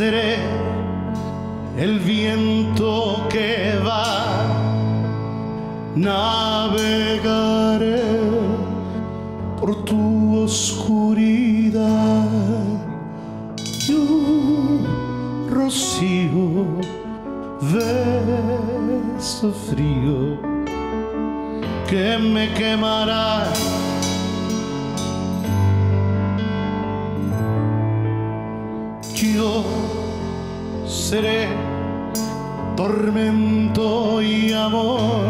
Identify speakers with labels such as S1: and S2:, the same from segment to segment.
S1: seré el viento que va, navegaré por tu oscuridad. Yo, rocío, beso frío que me quemará. Yo seré tormento y amor,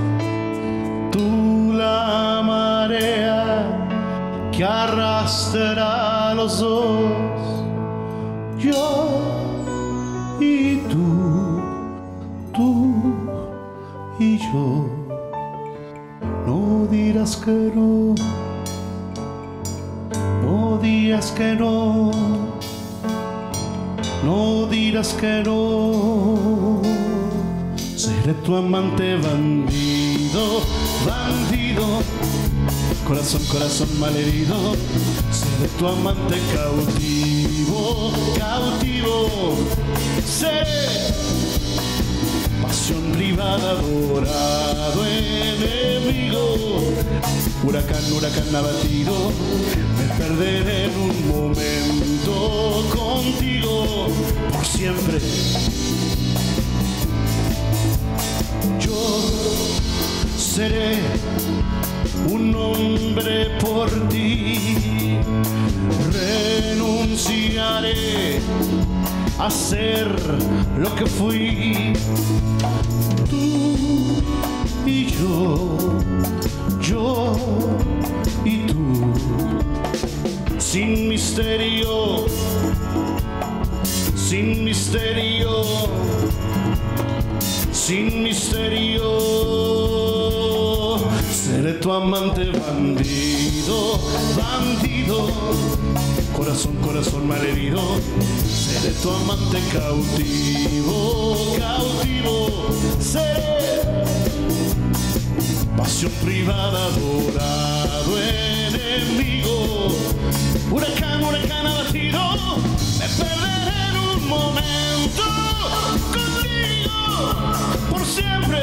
S1: tú la marea que arrastra a los dos. Yo y tú y yo. No dirás que no, no digas que no, no dirás que no. Seré tu amante bandido, bandido, corazón, corazón malherido. Seré tu amante cautivo, cautivo. Seré pasión privada, adorado enemigo. Huracán, huracán abatido, me perderé en un momento contigo por siempre. Yo seré un hombre por ti, renunciaré a ser lo que fui. Tú y yo y tú, sin misterio, sin misterio, sin misterio. Seré tu amante bandido, bandido, corazón, corazón malherido. Seré tu amante cautivo, cautivo. Seré pasión privada, adorado enemigo. Huracán, huracán abatido, me perderé en un momento contigo por siempre.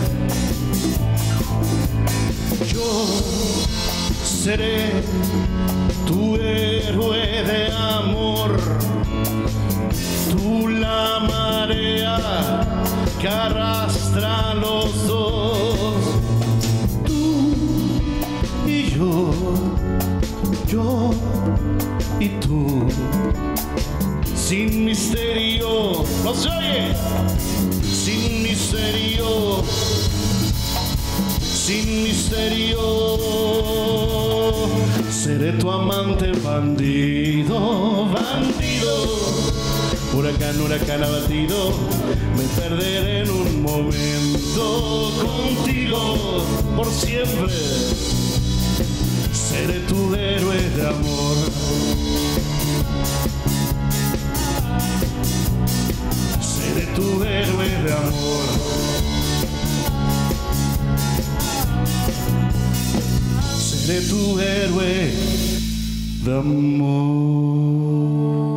S1: Yo seré tu héroe de amor, tú la marea que arrastra a los dos. Tú y yo y tú, sin misterio. ¿No se oye? Sin misterio, sin misterio. Seré tu amante bandido, bandido. Huracán, huracán abatido, me perderé en un momento contigo por siempre. Seré tu héroe de amor. Seré tu héroe de amor. Seré tu héroe de amor.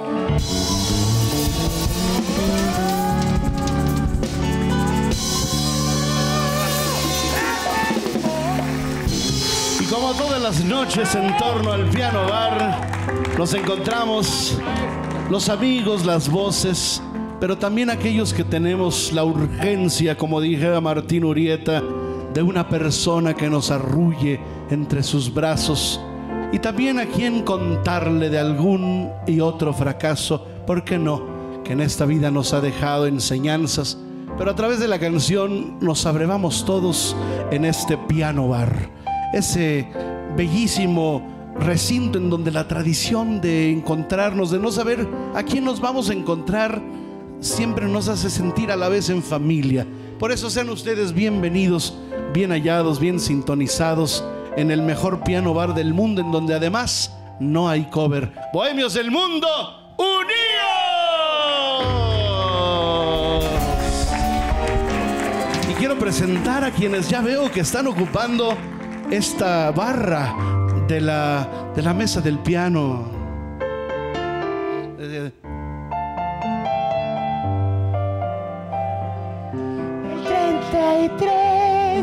S1: Y como todas las noches en torno al piano bar, nos encontramos los amigos, las voces, pero también aquellos que tenemos la urgencia, como dijera Martín Urieta, de una persona que nos arrulle entre sus brazos, y también a quien contarle de algún y otro fracaso, ¿por qué no? Que en esta vida nos ha dejado enseñanzas, pero a través de la canción nos abrevamos todos en este piano bar, ese bellísimo recinto en donde la tradición de encontrarnos, de no saber a quién nos vamos a encontrar, siempre nos hace sentir a la vez en familia. Por eso sean ustedes bienvenidos, bien hallados, bien sintonizados en el mejor piano bar del mundo, en donde además no hay cover. Bohemios del mundo, unidos. Y quiero presentar a quienes ya veo que están ocupando esta barra de la mesa del piano.
S2: 33.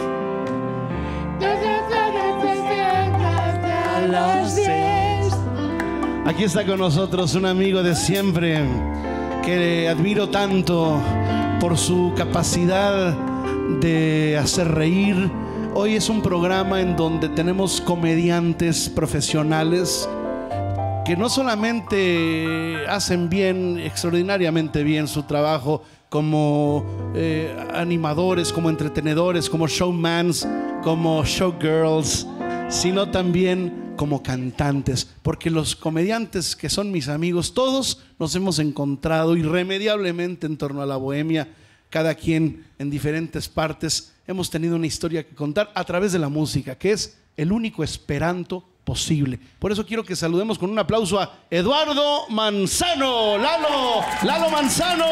S2: A las 10.
S1: Aquí está con nosotros un amigo de siempre que admiro tanto por su capacidad de hacer reír. Hoy es un programa en donde tenemos comediantes profesionales que no solamente hacen bien, extraordinariamente bien su trabajo como animadores, como entretenedores, como showmans, como showgirls, sino también como cantantes, porque los comediantes que son mis amigos, todos nos hemos encontrado irremediablemente en torno a la bohemia, cada quien en diferentes partes. Hemos tenido una historia que contar a través de la música, que es el único esperanto posible. Por eso quiero que saludemos con un aplauso a Eduardo Manzano. Lalo Manzano.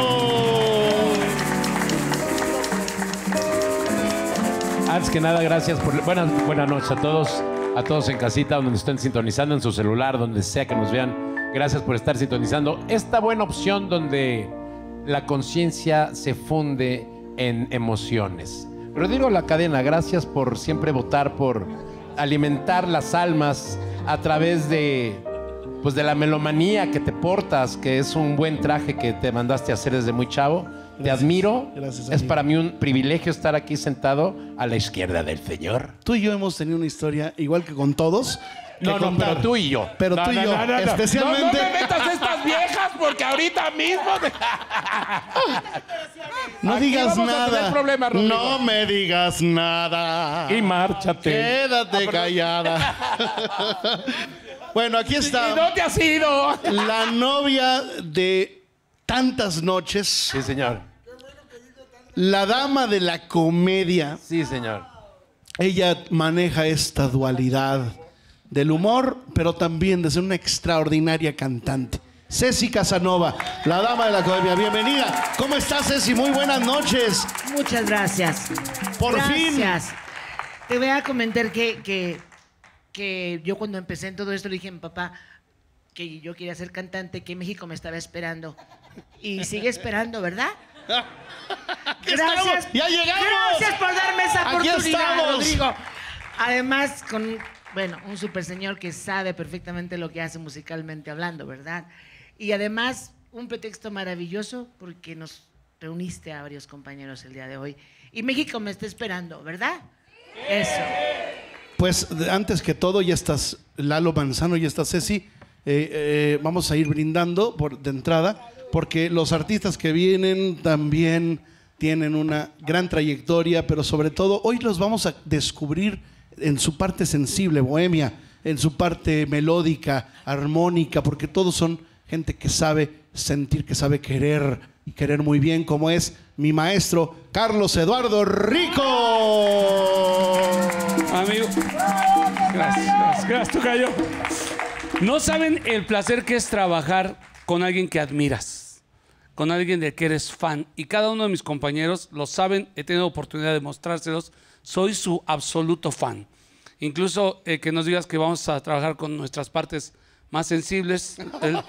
S3: Antes que nada, gracias por... Buenas noches a todos en casita, donde nos estén sintonizando, en su celular, donde sea que nos vean. Gracias por estar sintonizando esta buena opción donde la conciencia se funde en emociones. Rodrigo La Cadena, gracias por siempre votar por alimentar las almas a través de la melomanía que te portas, que es un buen traje que te mandaste a hacer desde muy chavo. Gracias. Te admiro.
S1: Gracias,
S3: es para mí un privilegio estar aquí sentado a la izquierda del señor.
S1: Tú y yo hemos tenido una historia, igual que con todos.
S3: No, pero tú y yo.
S1: Pero tú y yo, especialmente...
S3: No me metas estas viejas porque ahorita mismo...
S1: No
S3: aquí
S1: digas
S3: vamos a tener
S1: nada.
S3: problemas, Rodrigo.
S1: No me digas nada.
S3: Y márchate.
S1: Quédate callada. Bueno, aquí está.
S3: ¿Y no te has ido?
S1: La novia de tantas noches.
S3: Sí, señor.
S1: La dama de la comedia.
S3: Sí, señor.
S1: Ella maneja esta dualidad del humor, pero también de ser una extraordinaria cantante. Ceci Casanova, la dama de la comedia. Bienvenida. ¿Cómo estás, Ceci? Muy buenas noches.
S2: Muchas gracias.
S1: Por fin.
S2: Gracias. Te voy a comentar que yo cuando empecé en todo esto le dije a mi papá que yo quería ser cantante, que México me estaba esperando. Y sigue esperando, ¿verdad? Gracias.
S1: ¡Ya llegamos!
S2: Gracias por darme esa
S1: Aquí
S2: oportunidad,
S1: estamos.
S2: Rodrigo. Además, con un super señor que sabe perfectamente lo que hace musicalmente hablando, ¿verdad? Y además, un pretexto maravilloso porque nos reuniste a varios compañeros el día de hoy. Y México me está esperando, ¿verdad? Eso.
S1: Pues antes que todo, ya estás Lalo Manzano, ya está Ceci. Vamos a ir brindando de entrada, porque los artistas que vienen también tienen una gran trayectoria, pero sobre todo hoy los vamos a descubrir en su parte sensible, bohemia, en su parte melódica, armónica, porque todos son gente que sabe sentir, que sabe querer y querer muy bien, como es mi maestro Carlos Eduardo Rico.
S4: Amigo, gracias, tocayo. No saben el placer que es trabajar con alguien que admiras, con alguien de que eres fan. Y cada uno de mis compañeros lo saben, he tenido oportunidad de mostrárselos. Soy su absoluto fan. Incluso que nos digas que vamos a trabajar con nuestras partes más sensibles,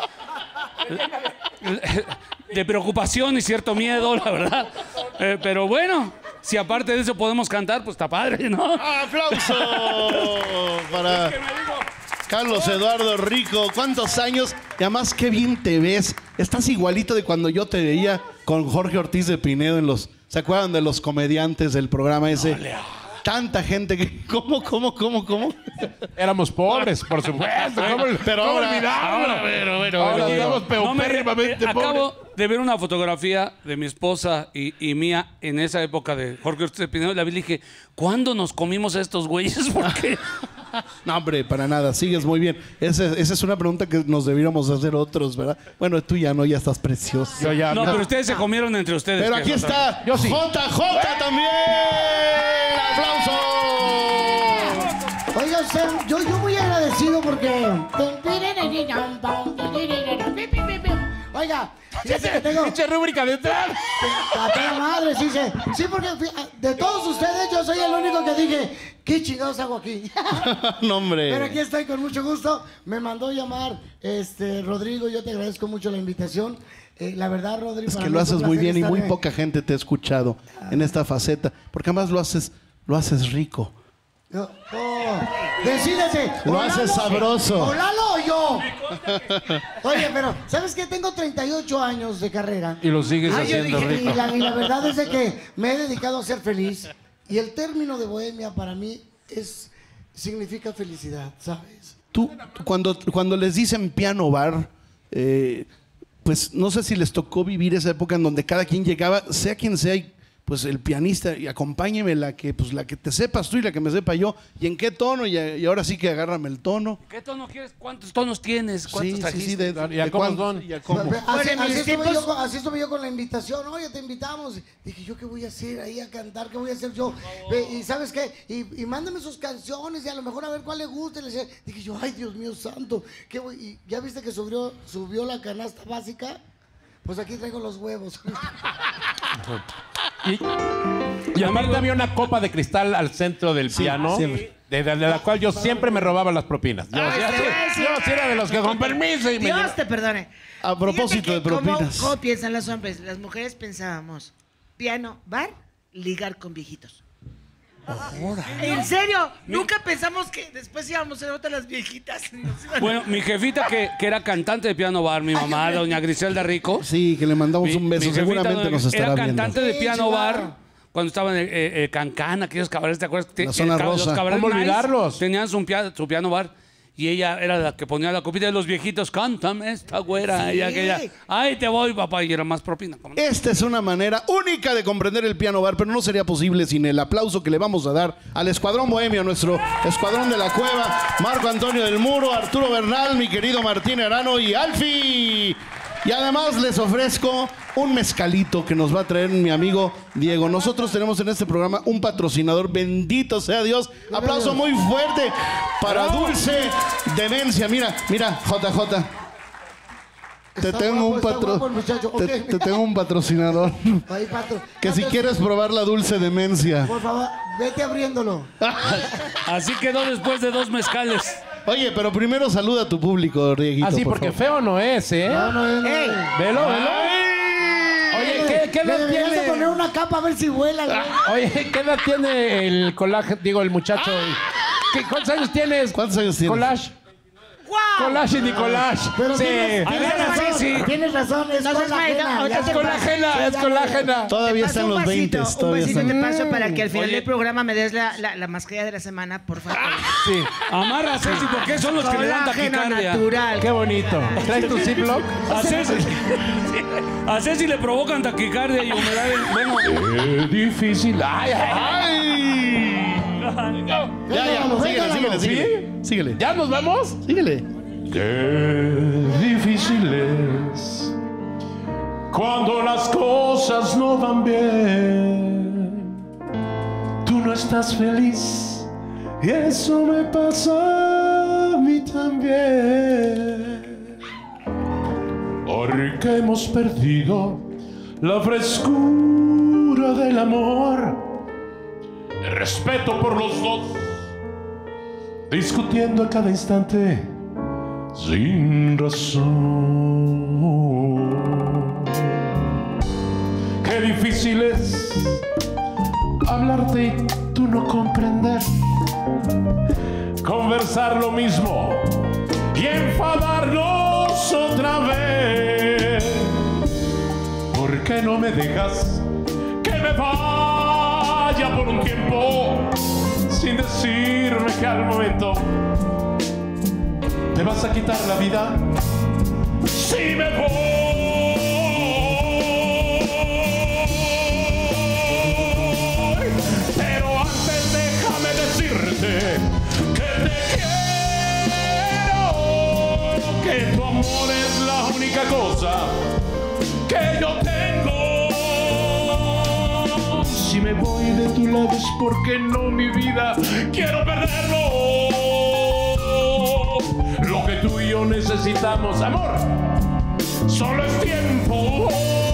S4: de preocupación y cierto miedo, la verdad. Pero bueno, si aparte de eso podemos cantar, pues está padre, ¿no?
S1: ¡Aplauso para Carlos Eduardo Rico! ¿Cuántos años? Y además, qué bien te ves. Estás igualito de cuando yo te veía con Jorge Ortiz de Pinedo en los... ¿Se acuerdan de los comediantes del programa ese? Tanta gente que... ¿Cómo?
S3: Éramos pobres, por supuesto.
S1: Pero ahora
S3: digamos peupérrimamente pobres.
S4: Acabo de ver una fotografía de mi esposa y mía en esa época de Jorge Ortiz de Pinedo. La vi y dije, ¿cuándo nos comimos a estos güeyes? Porque...
S1: No, hombre, para nada. Sigues muy bien. Esa es una pregunta que nos debiéramos hacer otros, ¿verdad? Bueno, tú ya no, ya estás precioso.
S3: Yo ya,
S4: no, pero ustedes se comieron entre ustedes.
S1: Pero aquí está
S3: yo sí.
S1: JJ también. ¡Aplauso!
S5: Oiga, yo muy agradecido porque... Oiga, fíjese que tengo...
S3: Pinche rúbrica de entrada.
S5: A toda madre, sí, porque de todos ustedes yo soy el único que dije, ¿qué chingados hago aquí?
S1: No, hombre.
S5: Pero aquí estoy con mucho gusto. Me mandó llamar Rodrigo, yo te agradezco mucho la invitación. La verdad, Rodri,
S1: Es
S5: para
S1: que
S5: mí
S1: lo
S5: es un
S1: haces muy
S5: placer
S1: bien y muy
S5: estar,
S1: poca gente te ha escuchado en esta faceta, porque además lo haces rico.
S5: Decídese.
S1: Lo
S5: ¿o
S1: haces
S5: Lalo?
S1: sabroso.
S5: ¿O Lalo o yo? Oye, pero ¿sabes qué? Tengo 38 años de carrera.
S3: Y lo sigues
S2: Ah, yo
S3: haciendo
S2: dije,
S3: rico.
S5: Y la verdad es de que me he dedicado a ser feliz. Y el término de bohemia para mí significa felicidad, ¿sabes?
S1: Tú, cuando les dicen piano bar, pues no sé si les tocó vivir esa época en donde cada quien llegaba, sea quien sea, y, pues el pianista, y acompáñeme la que te sepas tú y la que me sepa yo, y en qué tono, y ahora sí que agárrame el tono.
S4: ¿Qué tono quieres? ¿Cuántos tonos tienes? ¿Cuántos trajiste?
S3: ¿Y a cómo son?
S1: ¿Y a cómo?
S5: Así estuve yo con la invitación. Oye, te invitamos. Dije, ¿yo qué voy a hacer ahí a cantar? ¿Qué voy a hacer yo? Y ¿sabes qué? Y mándame sus canciones y a lo mejor a ver cuál le gusta. Dije yo, ay, Dios mío santo. ¿Qué voy? ¿Y ya viste que subió la canasta básica? Pues aquí traigo los huevos.
S3: Y aparte había una copa de cristal al centro del piano,
S1: siempre.
S3: de la cual yo siempre me robaba las propinas. Yo sí era de los que con permiso y me
S2: Dios te perdone.
S1: A propósito
S2: Fíjate
S1: de propinas.
S2: ¿Cómo piensan los hombres? Las mujeres pensábamos, piano, bar, ligar con viejitos. ¿En serio? Nunca pensamos que después íbamos a ser otras las viejitas.
S4: Bueno, mi jefita que era cantante de piano bar, mi mamá, doña Griselda Rico.
S1: Sí, que le mandamos un beso,
S4: Mi jefita,
S1: seguramente nos estará
S4: era
S1: viendo.
S4: cantante de
S5: Sí,
S4: piano
S5: chihuahua.
S4: bar cuando estaban en Cancán, aquellos cabarets, ¿te acuerdas?
S1: La zona rosa.
S4: Los cabarets
S3: ¿Cómo
S4: nice
S3: olvidarlos?
S4: tenían su piano bar y ella era la que ponía la copita de los viejitos. Cántame esta güera.
S2: Sí.
S4: Y aquella, ay, te voy, papá. Y era más propina. ¿Cómo no?
S1: Esta es una manera única de comprender el piano bar, pero no sería posible sin el aplauso que le vamos a dar al Escuadrón Bohemio, nuestro Escuadrón de la Cueva, Marco Antonio del Muro, Arturo Bernal, mi querido Martín Arano y Alfi. Y además les ofrezco un mezcalito que nos va a traer mi amigo Diego. Nosotros tenemos en este programa un patrocinador, bendito sea Dios. Aplauso muy fuerte para Dulce Demencia. Mira, JJ. Te
S5: Está
S1: tengo
S5: guapo, está guapo el muchacho. Ok.
S1: te tengo un patrocinador.
S5: Ahí, Pato.
S1: Que si
S5: Pato,
S1: quieres probar la Dulce Demencia.
S5: por favor, vete abriéndolo.
S4: Así quedó después de 2 mezcales.
S1: Oye, pero primero saluda a tu público, Dieguito.
S3: Así,
S1: por
S3: porque
S1: favor.
S3: feo no es, ¿eh?
S5: No.
S2: ¡Ey!
S3: Velo. Oye, ¿qué
S5: Le
S3: edad
S5: deberías de
S3: tiene?
S5: poner una capa a ver si vuela, güey.
S3: Oye, ¿qué edad tiene el collage? Digo, el muchacho. ¿Cuántos años tienes?
S1: ¿Cuántos años tienes?
S3: Collage.
S2: ¡Guau!
S3: Collage y Nicolás.
S5: Pero
S3: Sí.
S5: tienes razón, es
S2: No seas marido,
S5: colágena.
S2: ahorita
S5: ya
S2: te
S5: se
S3: Colágena,
S5: va.
S3: es colágena.
S1: Todavía
S2: Te
S1: está
S2: paso
S1: en
S2: un
S1: los
S2: vasito,
S1: 20.
S2: Un
S1: Todavía
S2: vasito
S1: está.
S2: te paso para que al final
S4: Oye.
S2: del programa me des la mascarilla de la semana, por favor.
S3: Sí.
S4: Amarra, Ceci, porque son los que le dan
S2: Colágeno
S4: taquicardia.
S2: natural.
S3: Qué bonito. ¿Traes tu Ziploc?
S4: A Ceci le provocan taquicardia y humedad. Bueno,
S3: Qué difícil. Ay, ay.
S1: Síguele.
S3: ¿Ya nos vamos?
S1: Síguele.
S3: Qué difícil es cuando las cosas no van bien. Tú no estás feliz y eso me pasa a mí también. Porque hemos perdido la frescura del amor, el respeto por los dos, discutiendo a cada instante sin razón. Qué difícil es hablarte y tú no comprender, conversar lo mismo y enfadarnos otra vez. ¿Por qué no me dejas que me vaya por un tiempo sin decirme que al momento te vas a quitar la vida si me voy? Pero antes déjame decirte que te quiero, que tu amor es la única cosa que yo tengo. Si me voy de tu lado es porque no, mi vida, quiero perderlo. Lo que tú y yo necesitamos, amor, solo es tiempo.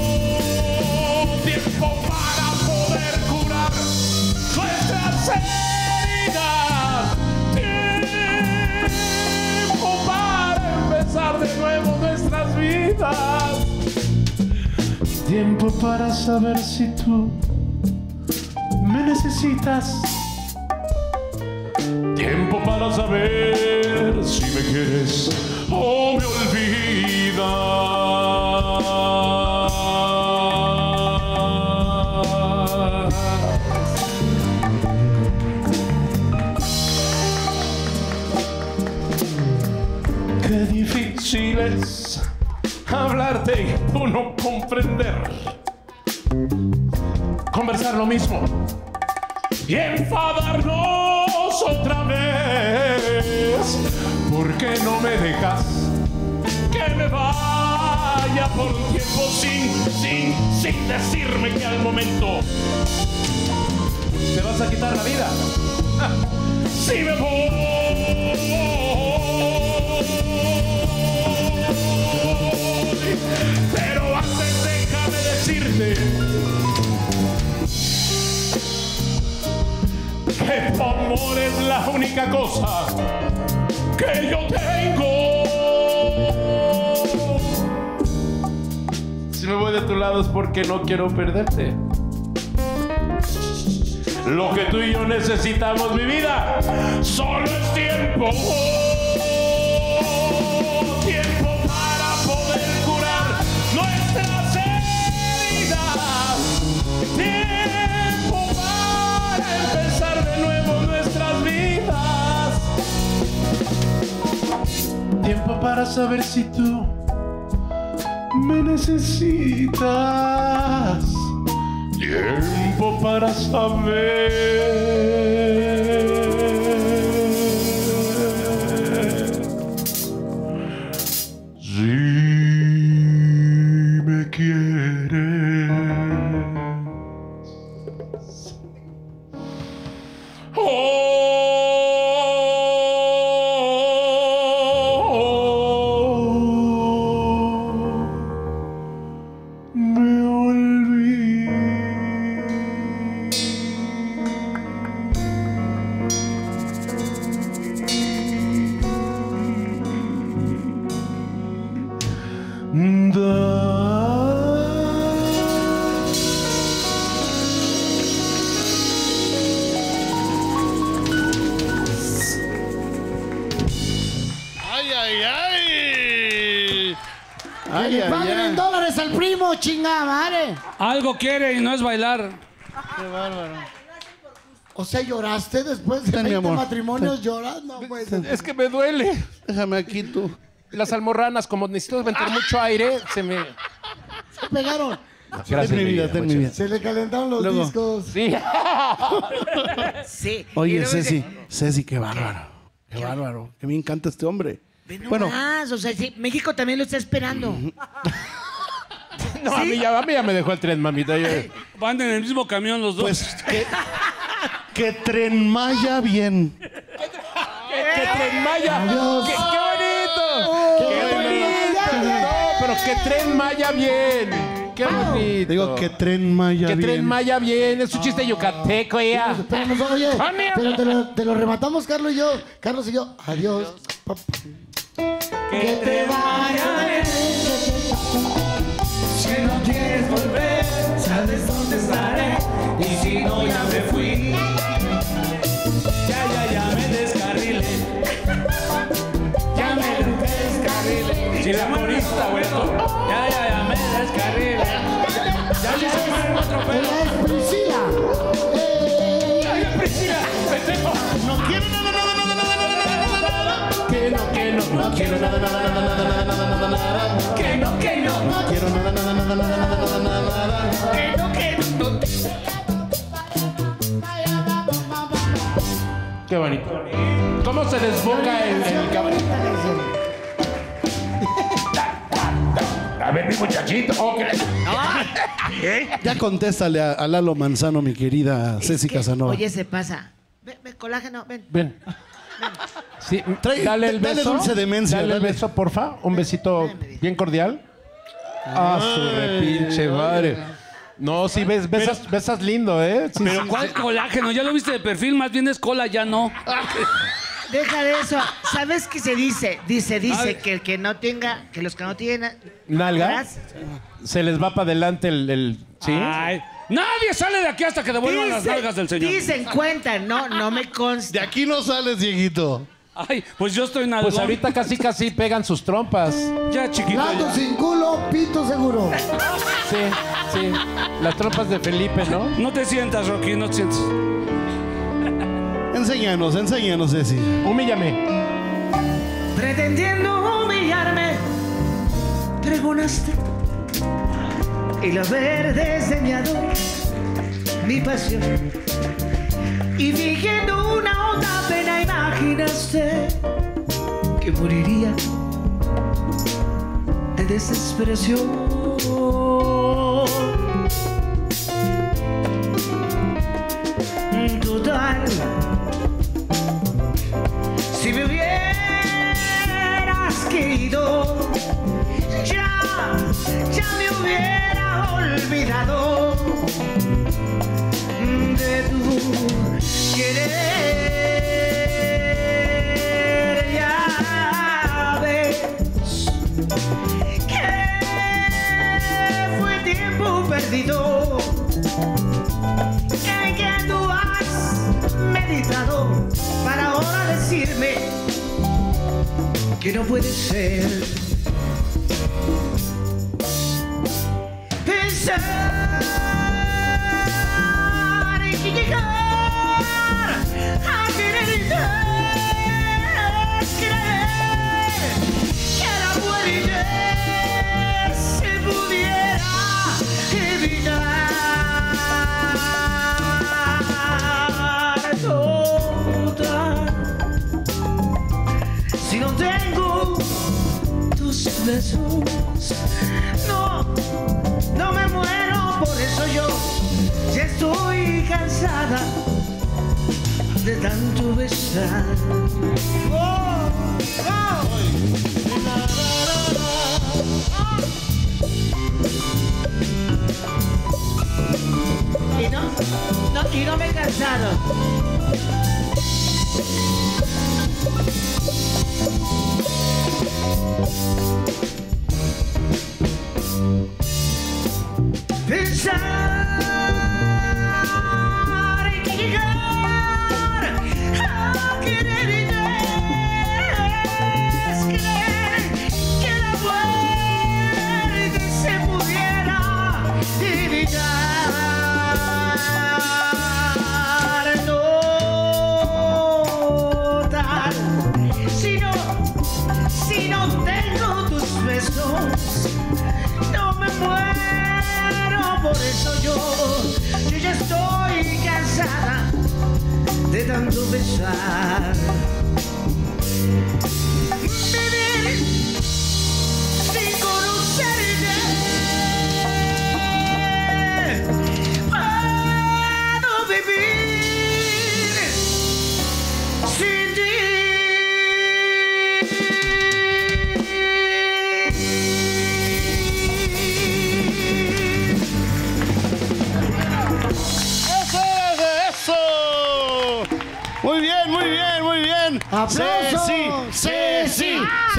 S3: Tiempo para poder curar nuestras heridas. Tiempo para empezar de nuevo nuestras vidas. para saber si tú me necesitas. Tiempo para saber si me quieres o me olvidas. Qué difícil es hablarte y tú no comprender. Conversar lo mismo y enfadarnos otra vez. ¿Por qué no me dejas que me vaya por un tiempo sin decirme que al momento te vas a quitar la vida? Si me voy, pero antes déjame decirte que tu amor es la única cosa que yo tengo. Si me voy de tu lado es porque no quiero perderte. Lo que tú y yo necesitamos, mi vida, solo es tiempo. Tiempo para poder curar nuestras heridas. Tiempo para empezar de nuevo nuestras vidas. Tiempo para saber si tú me necesitas. Tiempo para saber si me quieres.
S5: ¡Paguen $1 al primo, chingada madre!
S4: Algo quiere y no es bailar.
S1: Qué bárbaro.
S5: O sea, ¿lloraste después de
S1: Ten, mi
S5: 20
S1: amor.
S5: matrimonios? ¿Llorando? Pues,
S3: Es que me duele.
S1: Déjame aquí tú.
S3: Las almorranas, como necesito meter mucho aire, se me...
S5: se pegaron.
S3: Gracias,
S1: Ten mi vida, ten mi vida.
S5: Se le calentaron los
S1: Luego.
S5: discos.
S3: Sí.
S2: Sí. Y
S1: Oye,
S2: luego
S1: Ceci,
S2: dice,
S1: Ceci, qué bárbaro. Qué bárbaro. Que me encanta este hombre.
S2: "Ve
S1: Bueno,
S2: nomás", o sea, sí, México también lo está esperando.
S3: No, a mí ya me dejó el tren, mamita.
S4: Van en el mismo camión los dos.
S1: pues que Tren Maya bien.
S3: ¡Que Tren Maya!
S5: Adiós.
S3: ¡Qué bonito! ¡Qué bonito! No, pero que Tren Maya bien. ¡Qué bonito!
S1: Digo que Tren Maya
S3: Que
S1: bien.
S3: Tren Maya bien. Es un chiste yucateco, ya.
S5: Pero nos, oye,
S3: ¡Ania!
S5: pero te lo rematamos, Carlos y yo. Carlos y yo. Adiós. Que te vaya bien.
S6: Si no quieres volver, sabes dónde estaré. Y si no, ya me fui. Ya me descarrilé. Ya me descarrilé. Si la morista vuelto. Ya me descarrilé. Ya se fue en otro
S5: Ella
S6: pelo.
S5: es Priscila.
S6: Oye, Priscila,
S1: No quiero nada, nada, nada, nada, nada, nada, nada.
S6: que no quiero nada, nada, nada, nada, nada, nada, que no,
S1: No quiero nada, nada, nada, nada, nada, nada, nada.
S6: que no.
S3: Qué bonito. ¿Cómo se desboca el cabrón? A ver, mi muchachito. Oh, ¿qué le-
S1: Ya contéstale a Lalo Manzano, mi querida Ceci
S2: Que,
S1: Casanova.
S2: oye, se pasa. Ven, colágeno, ven.
S3: Ven. Sí,
S1: Trae-
S3: dale el
S1: dale
S3: beso.
S1: dulce demencia,
S3: Dale el
S1: dale.
S3: beso, porfa. Un besito bien cordial. Ah, su repinche madre. No, sí, besas lindo, ¿eh? Sí,
S4: Pero
S3: sí,
S4: ¿cuál
S3: sí.
S4: colágeno? Ya lo viste de perfil, más bien es cola, ya no.
S2: Deja de eso. ¿Sabes qué se dice? Dice que el que no tenga, que los que no tienen
S3: ¿Nalga?
S2: atrás,
S3: Se les va para adelante el ¿Sí?
S4: Ay, nadie sale de aquí hasta que devuelvan las nalgas del señor.
S2: Dicen, cuentan, no me consta.
S1: De aquí no sales, Dieguito.
S4: Ay, pues yo estoy nalgón.
S3: Pues ahorita casi pegan sus trompas.
S4: Ya, chiquito.
S5: Plato
S4: ya.
S5: sin culo, pito seguro.
S3: Sí. Las trompas de Felipe, ¿no?
S4: No te sientas, Rocky, no te sientas.
S1: Enséñanos, Ceci.
S3: Humíllame.
S2: Pretendiendo humillarme, pregonaste el haber desdeñado mi pasión. Y fingiendo una honda pena imaginaste que moriría de desesperación. Total, si me hubieras querido, ya me hubiera olvidado de tu querer. Ya ves que fue tiempo perdido, que tú has meditado para ahora decirme que no puede ser. Pensar en que llegar a quererte es creer que la muerte se pudiera evitar. Total, si no tengo tus besos, no me muero, por eso yo ya estoy cansada de tanto besar. Oh, oh. Y no me he cansado. Pensar en que llegar a quererte es creer que la muerte se pudiera evitar. Total, si no tengo tus besos, no me muero, por eso yo ya estoy cansada de tanto besar. Vivir sin conocerte, puedo vivir sin ti.
S1: ¡Eso! Muy bien.
S5: ¡Aplausos!
S1: Ceci.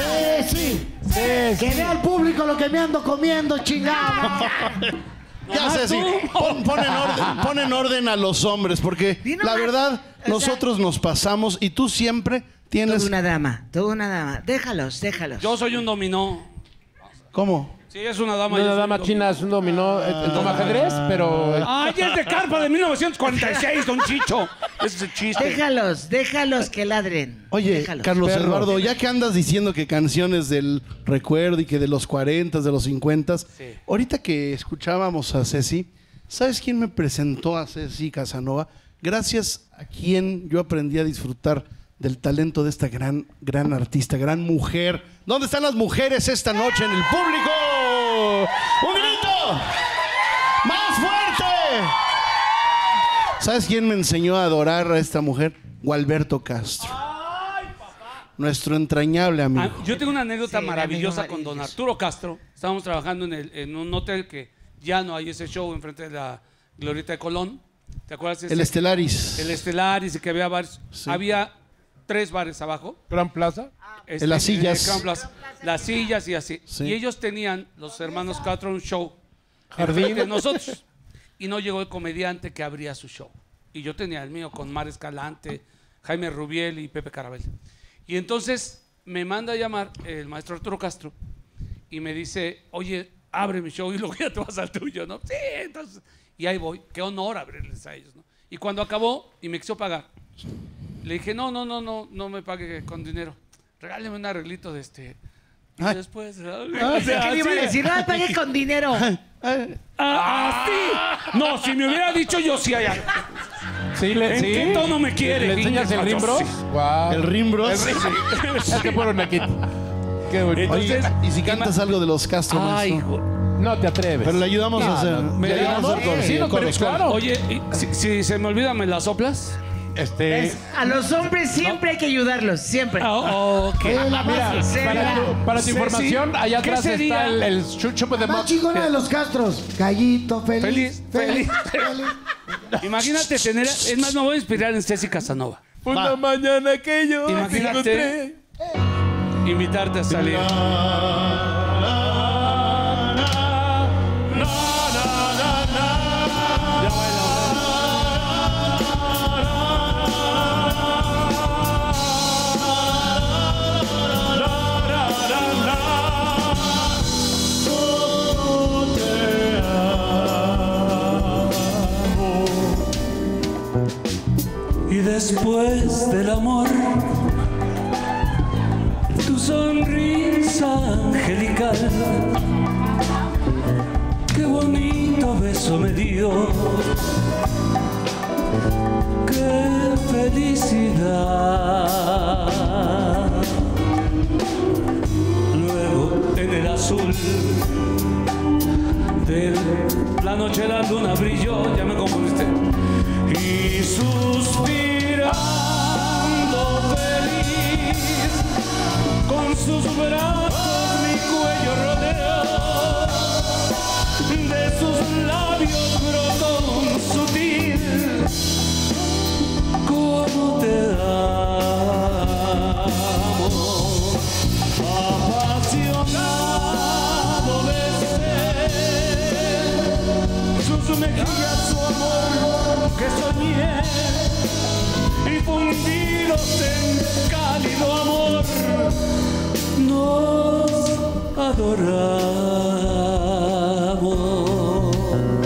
S5: Que vea al público lo que me ando comiendo, chingada.
S1: Ya, Ceci, pon en orden a los hombres, porque
S2: Di
S1: la
S2: nomás.
S1: verdad,
S2: O sea,
S1: nosotros nos pasamos y tú siempre tienes...
S2: Toda una dama. Déjalos.
S4: Yo soy un dominó.
S1: ¿Cómo?
S4: Sí, es una dama.
S3: Una
S4: yo soy
S3: dama
S4: un
S3: china es un dominó en toma ajedrez, pero...
S4: Ay, es de carpa de 1946, don Chicho. Ese es el chiste.
S2: Déjalos que ladren.
S1: Oye,
S2: Déjalos.
S1: Carlos
S3: Perros.
S1: Eduardo, ya que andas diciendo que canciones del recuerdo y que de los 40, de los 50, ahorita que escuchábamos a Ceci, ¿sabes quién me presentó a Ceci Casanova? Gracias a quien yo aprendí a disfrutar del talento de esta gran artista, gran mujer. ¿Dónde están las mujeres esta noche en el público? ¡Un grito! ¡Más fuerte! ¿Sabes quién me enseñó a adorar a esta mujer? Gualberto Castro. Nuestro entrañable amigo.
S4: Yo tengo una anécdota
S2: Sí,
S4: maravillosa
S2: amigo
S4: con don
S2: maravilloso.
S4: Arturo Castro. Estábamos trabajando en un hotel que ya no hay ese show enfrente de la Glorieta de Colón. ¿Te acuerdas?
S1: El Estelaris.
S4: El Estelaris, y que había bares.
S1: Sí.
S4: Había 3 bares abajo.
S3: Gran Plaza.
S1: En las sillas.
S4: el Crown Plaza. Las sillas y así.
S1: Sí.
S4: Y ellos tenían, los hermanos Castro, un show
S3: Jardín.
S4: enfrente de nosotros. y no llegó el comediante que abría su show. Y yo tenía el mío con Mar Escalante, Jaime Rubiel y Pepe Carabel. Y entonces me manda a llamar el maestro Arturo Castro y me dice, oye, abre mi show y luego ya te vas al tuyo, ¿no? Sí, entonces, y ahí voy. Qué honor abrirles a ellos, ¿no? Y cuando acabó y me quiso pagar, le dije, no me pague con dinero. Regáleme un arreglito de este... Y después...
S2: ¿Qué le iba a decir? No me pagues con dinero.
S4: sí. No, si me hubiera dicho yo sí allá.
S3: Sí,
S4: ¿En qué tono me quiere?
S3: ¿Le enseñas el
S4: Yo
S3: Rimbros?
S4: sí.
S3: Wow.
S1: El Rimbros.
S3: Es que fueron aquí. Qué bonito.
S1: Oye, ¿y si cantas algo de los Castro,
S4: Ay,
S1: maestro?
S3: No te atreves.
S1: Pero le ayudamos a hacer.
S3: ¿Me
S1: le ayudamos a hacer coros,
S3: Sí, no, pero
S1: coros,
S3: claro.
S4: Oye, si se me olvida, ¿me la soplas?
S2: A los hombres siempre hay que ayudarlos, siempre.
S4: Ok.
S3: Mira, para tu
S4: Ceci,
S3: información, allá
S4: ¿qué
S3: atrás
S4: sería?
S3: está el chuchupo de
S5: Más
S3: mock.
S5: chingona de los Castros. Gallito, feliz.
S4: Feliz. Imagínate tener... Es más, me voy a inspirar en Ceci Casanova.
S3: Una mañana que yo
S4: Imagínate invitarte a salir. Ya baila. Y después del amor, tu sonrisa angelical, qué bonito beso me dio, qué felicidad. Luego en el azul de la noche la luna brilló, ya me confundiste, y suspirando feliz, con sus brazos mi cuello rodeó, de sus labios brotó un sutil, como te amo, apasionado besé sus mejillas, su amor que soñé, y fundidos en cálido amor nos adoramos.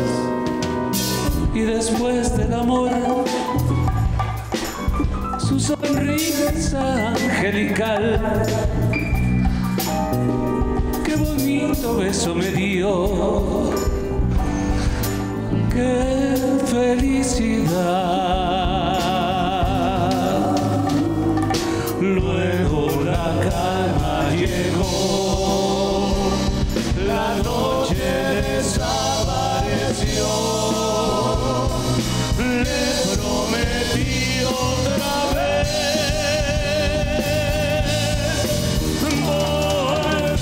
S4: Y después del amor, su sonrisa angelical, qué bonito beso me dio, qué felicidad. Luego la calma llegó, la noche desapareció, le prometí otra vez volver.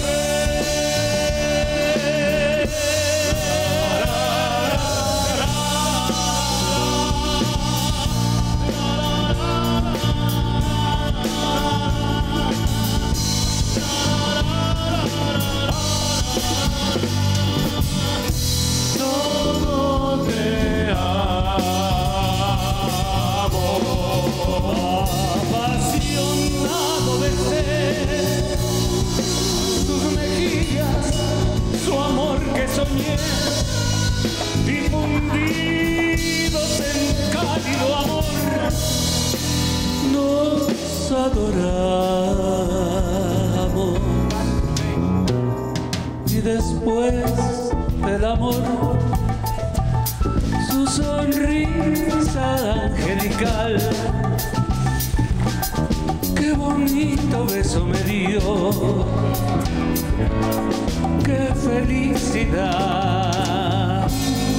S4: Apasionado besé sus mejillas, su amor que soñé, difundidos en cálido amor nos adoramos. Y después del amor, su sonrisa angelical, qué bonito beso me dio, qué felicidad.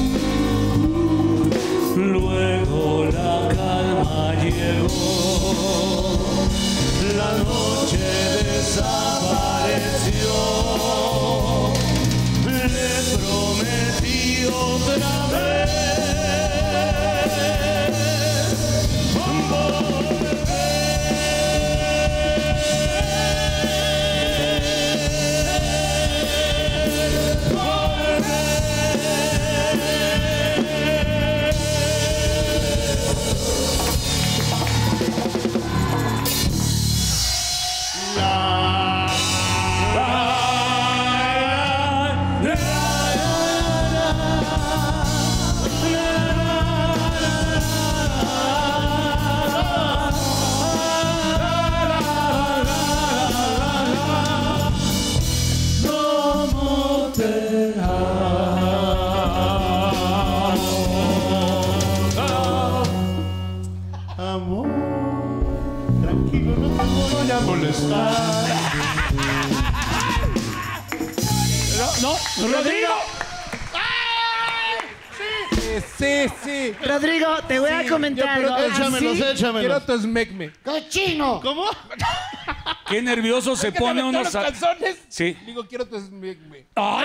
S4: Luego la calma llegó, la noche desapareció, le prometí otra vez volver.
S3: voy a molestar.
S4: No, Rodrigo.
S6: Sí.
S2: Rodrigo, te voy a comentar algo.
S1: Échamelos, échamelos.
S6: Quiero tu esmecme.
S5: ¡Cochino!
S1: ¿Cómo?
S4: Qué nervioso se pone uno.
S6: los calzones.
S4: Sí.
S6: Digo, quiero tu esmecme.
S4: Ay,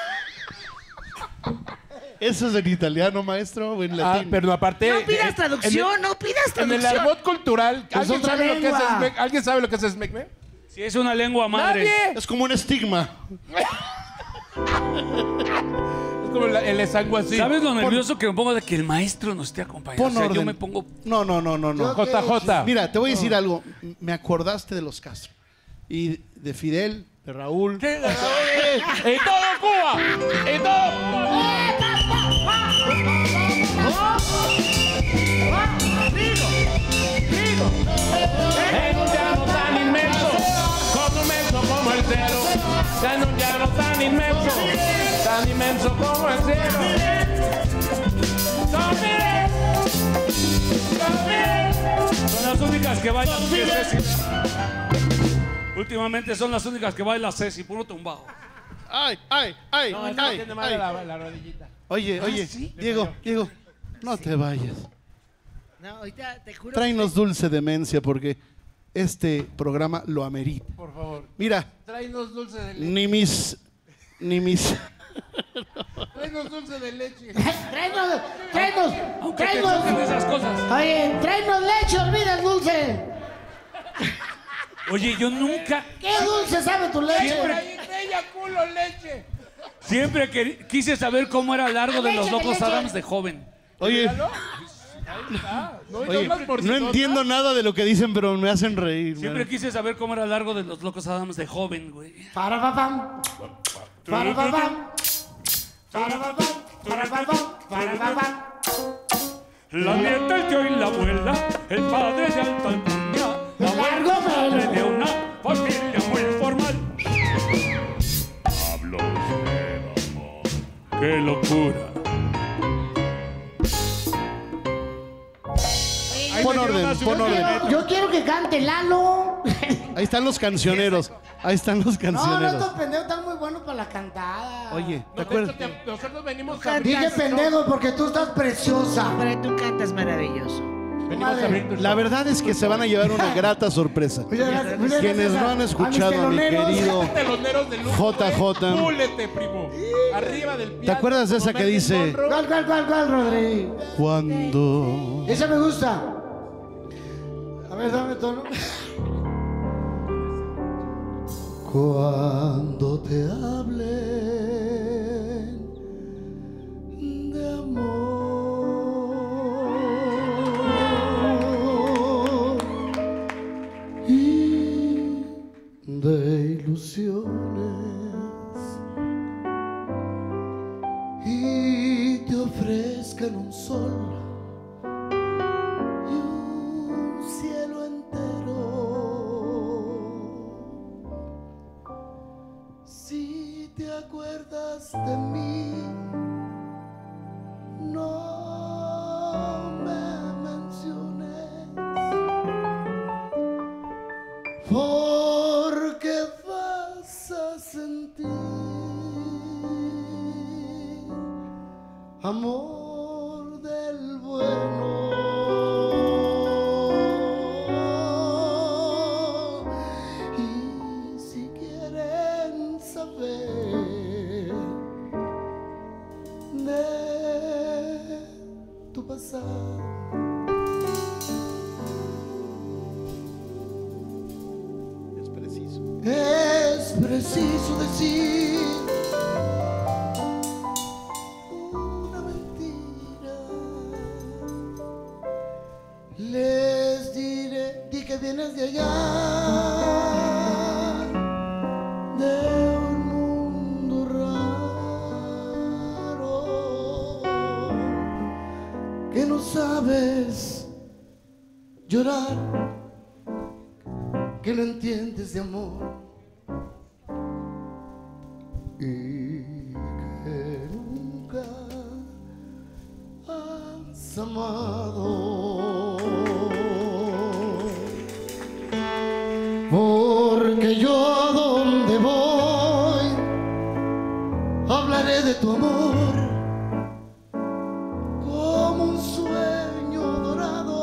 S1: ¿Eso es en italiano, maestro, o en latín?
S6: Pero aparte...
S2: No pidas traducción, no pidas
S6: En el
S2: traducción.
S6: argot cultural,
S5: Es otra lengua.
S6: ¿alguien sabe lo que es esmecme?
S4: si es una lengua madre.
S6: ¡Nadie!
S1: Es como un estigma.
S6: Es como el esango así.
S4: ¿Sabes lo nervioso que me pongo de que el maestro nos esté acompañando?
S1: Pon
S4: O sea,
S1: orden.
S4: yo me pongo...
S1: No.
S6: JJ.
S1: Mira, te voy a decir algo. Me acordaste de los Castro. Y de Fidel, de Raúl.
S6: ¡En todo Cuba! ¡En todo...
S3: En un llano tan inmenso, como el cielo. En un llano tan inmenso como el cielo.
S4: Son las únicas que bailan Ceci. Últimamente son las únicas que baila Ceci, puro tumbado.
S1: ¡Ay!
S6: Tiene mal la rodillita.
S1: Oye, Diego, no te vayas.
S2: No, ahorita te juro.
S1: Tráenos dulce demencia porque este programa lo amerita.
S6: Por favor.
S1: Mira,
S6: Tráenos dulce de leche.
S1: ni mis...
S6: Tráenos dulce de leche.
S5: ¡Tráenos!
S4: Aunque te gusten esas cosas.
S5: Oye, tráenos leche, olvida el dulce.
S4: Oye, yo nunca,
S5: ¿Qué dulce sabe tu leche?
S6: Bella culo leche.
S4: siempre quise saber cómo era largo de los
S5: Leche,
S4: Locos
S5: leche.
S4: Adams de joven.
S1: Oye,
S6: ¿No más por
S1: no entiendo nada de lo que dicen, pero me hacen reír.
S4: Siempre
S1: man.
S4: quise saber cómo era largo de los Locos Adams de joven, güey.
S5: Para papam. Para papam. Para papam. Para papam. Para papam.
S4: La nieta, el tío y la abuela, el padre de alta alcurnia, la
S5: Largo
S4: madre
S5: pelo.
S4: de una familia muy formal. Hablo de amor. ¡Qué locura!
S1: Pon orden.
S5: Yo quiero que cante Lalo.
S1: Ahí están los cancioneros. Ahí están los
S5: No,
S1: cancioneros.
S5: estos pendejos están muy buenos para la cantada.
S1: Oye, ¿te acuerdas?
S6: Nosotros venimos a
S5: Dije pendejo porque tú estás preciosa.
S2: Pero tú cantas maravilloso.
S1: La verdad es que se van a llevar una grata sorpresa. Quienes no han escuchado a mi querido
S6: teloneros de lujo.
S1: JJ.
S6: Púlete, primo. Arriba del piano.
S1: ¿Te acuerdas de esa que dice
S5: ¿Cuál, Rodri?
S1: cuando
S5: Esa me gusta. A ver, dame tono. Cuando te hablen de amor y de ilusiones y te ofrezcan un sol y un cielo entero. Si te acuerdas de mí, no me menciones, porque vas a sentir amor del bueno. Y si quieren saber de tu pasado, es preciso decir una mentira. Les diré, di que vienes de allá, de un mundo raro, que no sabes llorar, que no entiendes de amor y que nunca has amado. de tu amor como un sueño dorado,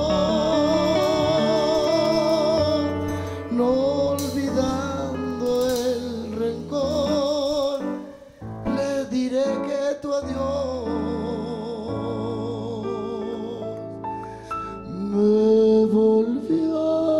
S5: no olvidando el rencor, le diré que tu adiós me volvió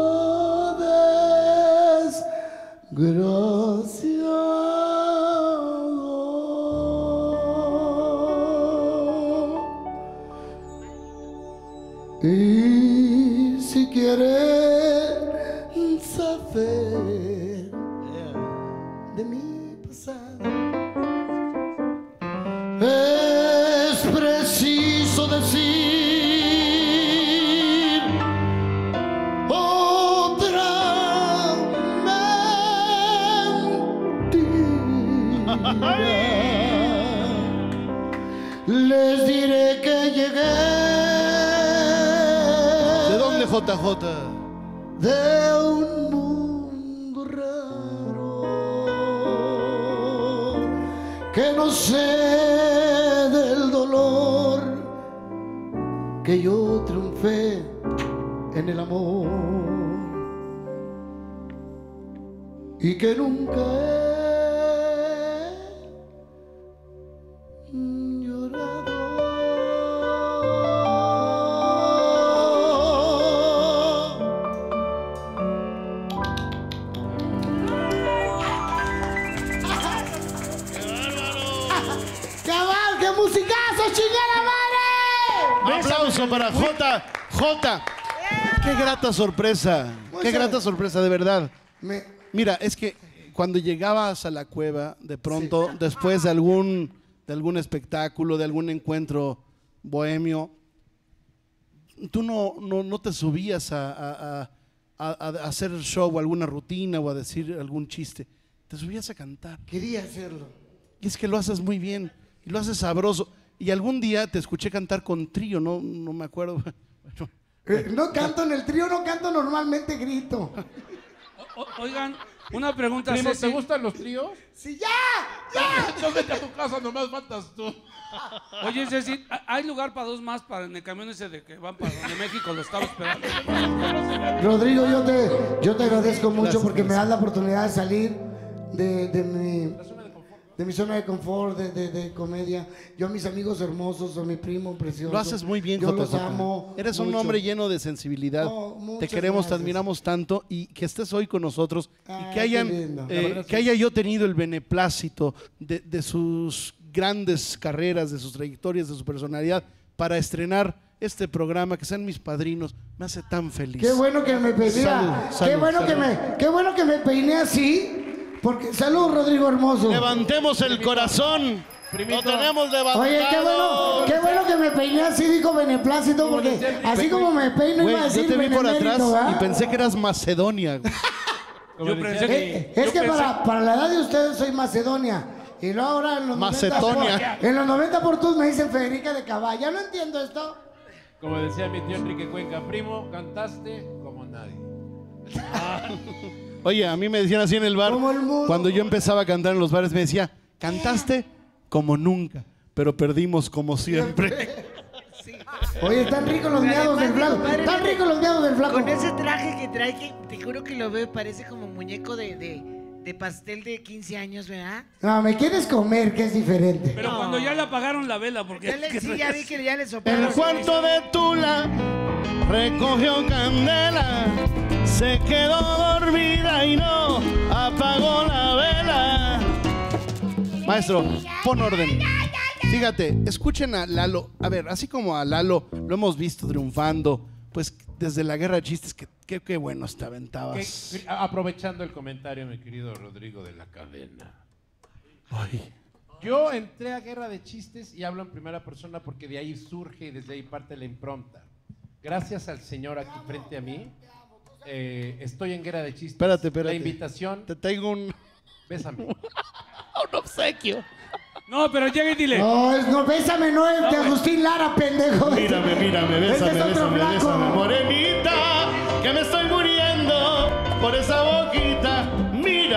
S5: desgraciado. Y si quieren saber de mi pasado, es preciso decir otra mentira. Les diré que llegué.
S1: ¿De dónde, JJ?
S5: De un mundo raro, que no sé del dolor, que yo triunfé en el amor y que nunca he llorado. ¡Cabal, qué musicazo, chingada madre!
S1: Aplauso para J. Qué grata sorpresa. Qué grata sorpresa, de verdad. Mira, es que cuando llegabas a la cueva, de pronto, después de algún espectáculo, de algún encuentro bohemio, tú no te subías a hacer show o alguna rutina o a decir algún chiste. Te subías a cantar.
S5: Quería hacerlo.
S1: Y es que lo haces muy bien y lo haces sabroso. Y algún día te escuché cantar con trío, no me acuerdo.
S5: No canto en el trío, no canto, normalmente grito.
S4: Oigan, una pregunta.
S3: Primo,
S4: Ceci.
S3: ¿te gustan los tríos?
S5: ¡Sí, ya!
S3: No vete a tu casa, nomás faltas tú.
S4: Oye, Ceci, ¿hay lugar para dos más en el camión ese de que van para donde México? Lo estaba esperando.
S5: Rodrigo, yo te agradezco mucho porque me das la oportunidad de salir de mi zona de confort, de comedia. Yo a mis amigos hermosos, a mi primo precioso.
S1: Lo haces muy bien,
S5: yo
S1: JJ.
S5: los amo.
S1: Eres un
S5: mucho.
S1: hombre lleno de sensibilidad.
S5: No,
S1: te
S5: muchas
S1: queremos,
S5: gracias.
S1: te admiramos tanto y que estés hoy con nosotros y
S5: Ay,
S1: que hayan,
S5: qué lindo.
S1: que haya yo tenido el beneplácito de sus grandes carreras, de sus trayectorias, de su personalidad para estrenar este programa, que sean mis padrinos, me hace tan feliz.
S5: Qué bueno que me peiné.
S1: Salud,
S5: Qué bueno
S1: salud.
S5: qué bueno que me peiné así. Porque salud, Rodrigo hermoso.
S1: Levantemos el corazón. Lo tenemos levantado.
S5: Oye, qué bueno que me peiné así, dijo beneplácito, porque así como me peino
S1: Güey,
S5: iba a decir
S1: yo te vi por atrás
S5: benemérito, ¿verdad?
S1: y pensé que eras Macedonia. Güey.
S4: Yo pensé que...
S5: Es que para la edad de ustedes soy Macedonia. Y luego ahora en los
S1: Macetonia.
S5: 90 en los 90 por tus me dicen Federica de Cabal. Ya no entiendo esto.
S3: Como decía mi tío Enrique Cuenca, primo, cantaste como nadie.
S1: Oye, a mí me decían así en el bar,
S5: Como el mudo.
S1: cuando yo empezaba a cantar en los bares, me decía, cantaste como nunca, pero perdimos como siempre.
S5: Oye, están ricos los
S2: Pero
S5: miados del
S2: además,
S5: flaco.
S2: compadre,
S5: Están ricos los miados del flaco.
S2: Con ese traje que trae, que te juro que lo veo, parece como muñeco de pastel de 15 años, ¿verdad?
S5: No, me quieres comer, que es diferente.
S4: Pero cuando ya le apagaron la vela, porque...
S2: Sí, ya vi que ya le
S1: El
S2: soplaron.
S1: cuarto de Tula recogió candela, se quedó dormida y no apagó la vela. Maestro, pon orden. Fíjate, escuchen a Lalo. A ver, así como a Lalo lo hemos visto triunfando, pues desde la guerra de chistes, qué bueno te aventabas.
S3: Aprovechando el comentario, mi querido Rodrigo de la Cadena.
S1: Ay.
S3: Yo entré a Guerra de Chistes y hablo en primera persona porque de ahí surge y desde ahí parte la impronta. Gracias al señor aquí frente a mí, estoy en Guerra de Chistes.
S1: Espérate.
S3: La invitación,
S1: Te traigo un
S3: bésame.
S1: obsequio.
S4: No, pero llega y dile.
S5: No, bésame, no es de Agustín Lara, pendejo.
S1: Mírame,
S5: Ese es otro flaco.
S1: morenita, que me estoy muriendo por esa boquita.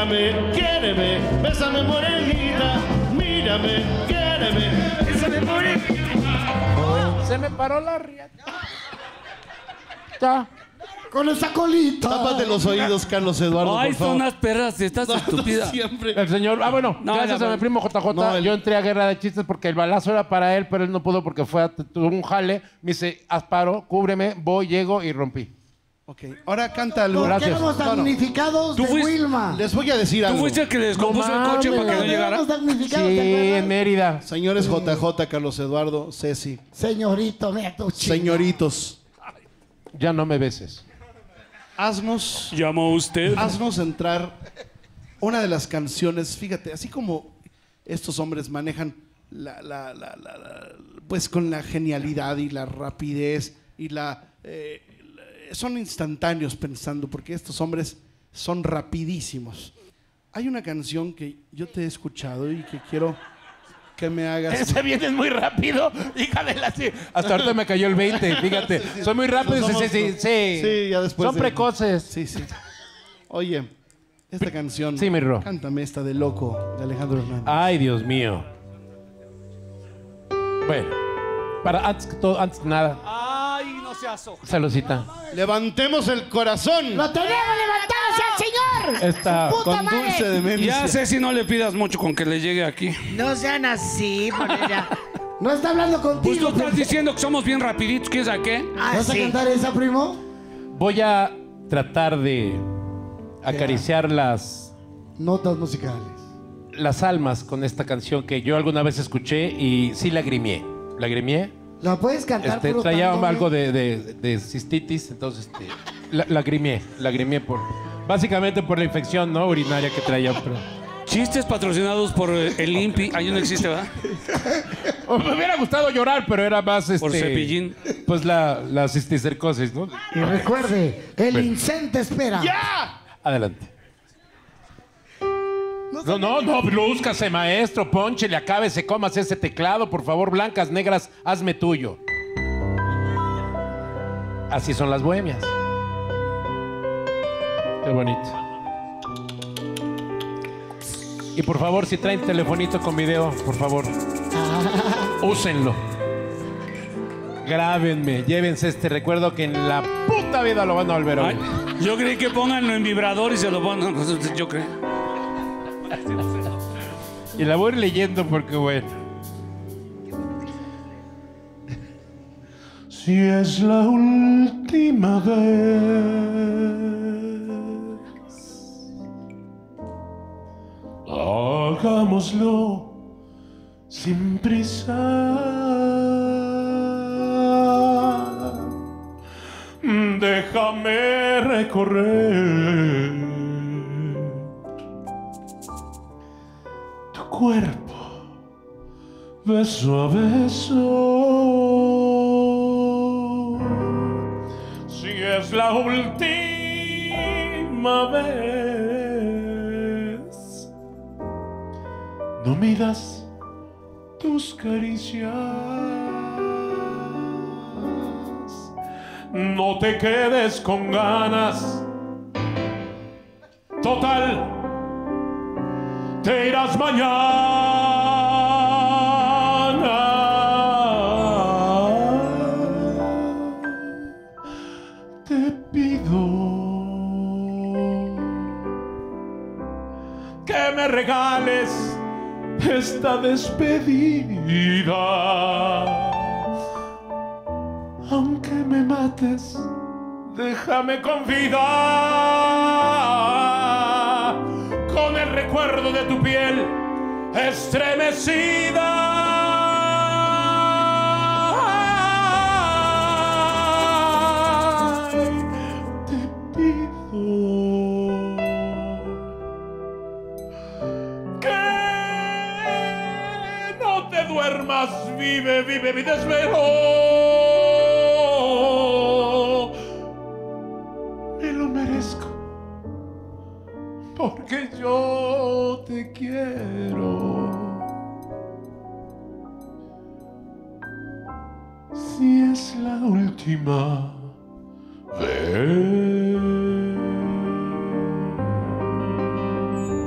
S1: Mírame, quiéreme, bésame morenita. Mírame, quiéreme, bésame morenita.
S3: Se me paró la riata. Ya.
S5: Con esa colita.
S1: Tápate los oídos, Carlos Eduardo,
S4: Ay,
S1: por favor.
S4: son unas perras, estás estúpida.
S1: Siempre.
S3: El señor, bueno,
S4: No,
S3: gracias
S4: ya,
S3: a mi primo JJ,
S1: No,
S3: yo entré a Guerra de Chistes porque el balazo era para él, pero él no pudo porque tuvo un jale. Me dice, Asparo, cúbreme, voy, llego y rompí.
S1: Ok, ahora canta algo.
S5: ¿Por qué
S3: Gracias.
S5: éramos damnificados de
S4: fuiste-
S5: Wilma?
S1: Les voy a decir
S4: ¿Tú
S1: algo.
S4: fuiste el que le descompuso el coche
S3: mames.
S4: para que no llegara?
S5: Éramos damnificados,
S3: Sí,
S5: ¿te acuerdas?
S3: en Mérida.
S1: Señores JJ, Carlos Eduardo, Ceci,
S5: Señorito, mira tu chica.
S1: señoritos,
S3: Ya no me beses.
S1: haznos
S4: ¿Llamó usted?
S1: entrar una de las canciones, fíjate, así como estos hombres manejan pues con la genialidad y la rapidez y son instantáneos pensando, porque estos hombres son rapidísimos. Hay una canción que yo te he escuchado y que quiero que me hagas.
S3: Ese vienes muy rápido, hija de la... Hasta ahorita me cayó el 20, fíjate. Soy muy rápido,
S1: Somos-
S3: sí.
S1: ya después
S3: Son
S1: de-
S3: precoces.
S1: Sí, sí. Oye, esta canción.
S3: Sí, mi Ro.
S1: Cántame esta de Loco, de Alejandro Hernández.
S3: Ay, Dios mío. Bueno, antes que nada,
S4: Ay, no seas ojo.
S3: saludcita.
S1: Levantemos el corazón.
S5: ¡Lo tenemos levantado hacia el señor!
S3: Esta,
S5: ¡Su puta
S1: Con
S5: madre!
S1: dulce demencia.
S4: Ya sé si no le pidas mucho con que le llegue aquí.
S2: No sean así, porque ya.
S5: No está hablando
S4: Pues
S5: contigo.
S4: tú estás diciendo que somos bien rapiditos, ¿quién sabe qué?
S2: Ah,
S5: ¿Vas a
S2: sí.
S5: cantar esa, primo?
S3: voy a tratar de acariciar las
S5: Notas musicales.
S3: almas con esta canción que yo alguna vez escuché y sí lagrimeé. Lagrimeé.
S5: ¿La puedes cantar?
S3: Traía
S5: frotándome?
S3: algo de cistitis, entonces lagrimeé básicamente por la infección, ¿no? Urinaria que traía. Pero...
S4: Chistes patrocinados por el INPI. Ahí no existe, ¿verdad?
S3: Me hubiera gustado llorar, pero era más
S4: Por Cepillín.
S3: pues la cisticercosis, ¿no?
S5: Y recuerde, el
S3: Bueno.
S5: incente espera.
S3: Adelante. No, lúzcase, maestro, pónchele, acábese, comas ese teclado, por favor, blancas, negras, hazme tuyo. Así son las bohemias. Qué bonito. Y por favor, si traen telefonito con video, por favor, úsenlo. Grábenme, llévense este recuerdo que en la puta vida lo van a volver a
S4: Ay,
S3: oír.
S4: yo creí que pónganlo en vibrador y se lo ponen. Yo creo.
S3: Y la voy a ir leyendo porque, bueno. Si es la última vez, hagámoslo sin prisa. Déjame recorrer tu cuerpo, beso a beso. Si es la última vez, no midas tus caricias, no te quedes con ganas. Total, te irás mañana. Te pido que me regales esta despedida. Aunque me mates, déjame con vida, con el recuerdo de tu piel estremecida. Te pido que no te duermas, vive mi desvelo. Me lo merezco, porque yo te quiero. Si es la última vez.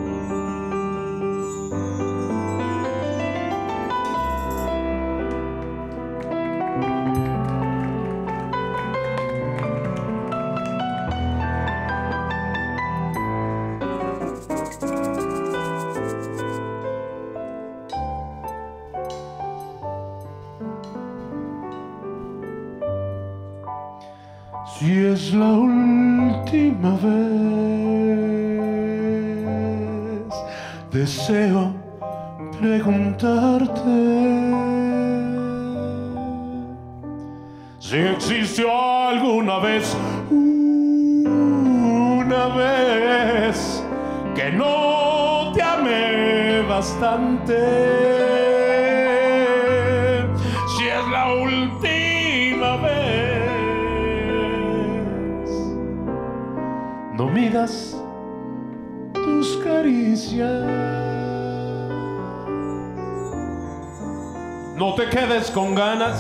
S1: Si es la última vez, deseo preguntarte si existió alguna vez, una vez que no te amé bastante. Si es la última vez, no midas tus caricias, no te quedes con ganas.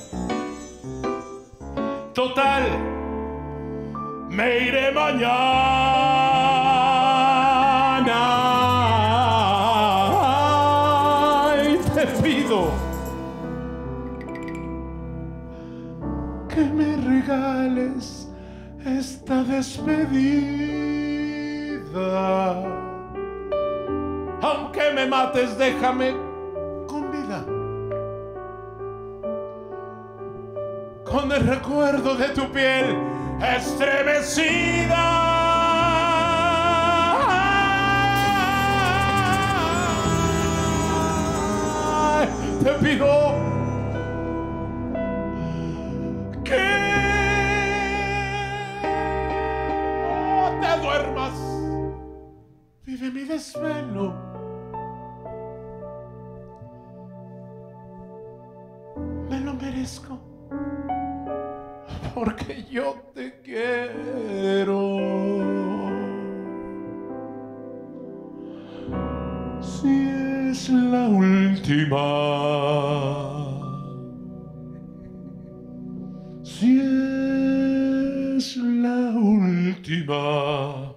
S1: Total, me iré mañana. Y te pido que me regales esta despedida. Aunque me mates, déjame con vida, con el recuerdo de tu piel estremecida. Te pido que no te duermas. Vive mi desvelo. Me lo merezco, porque yo te quiero. Si es la última, si es la última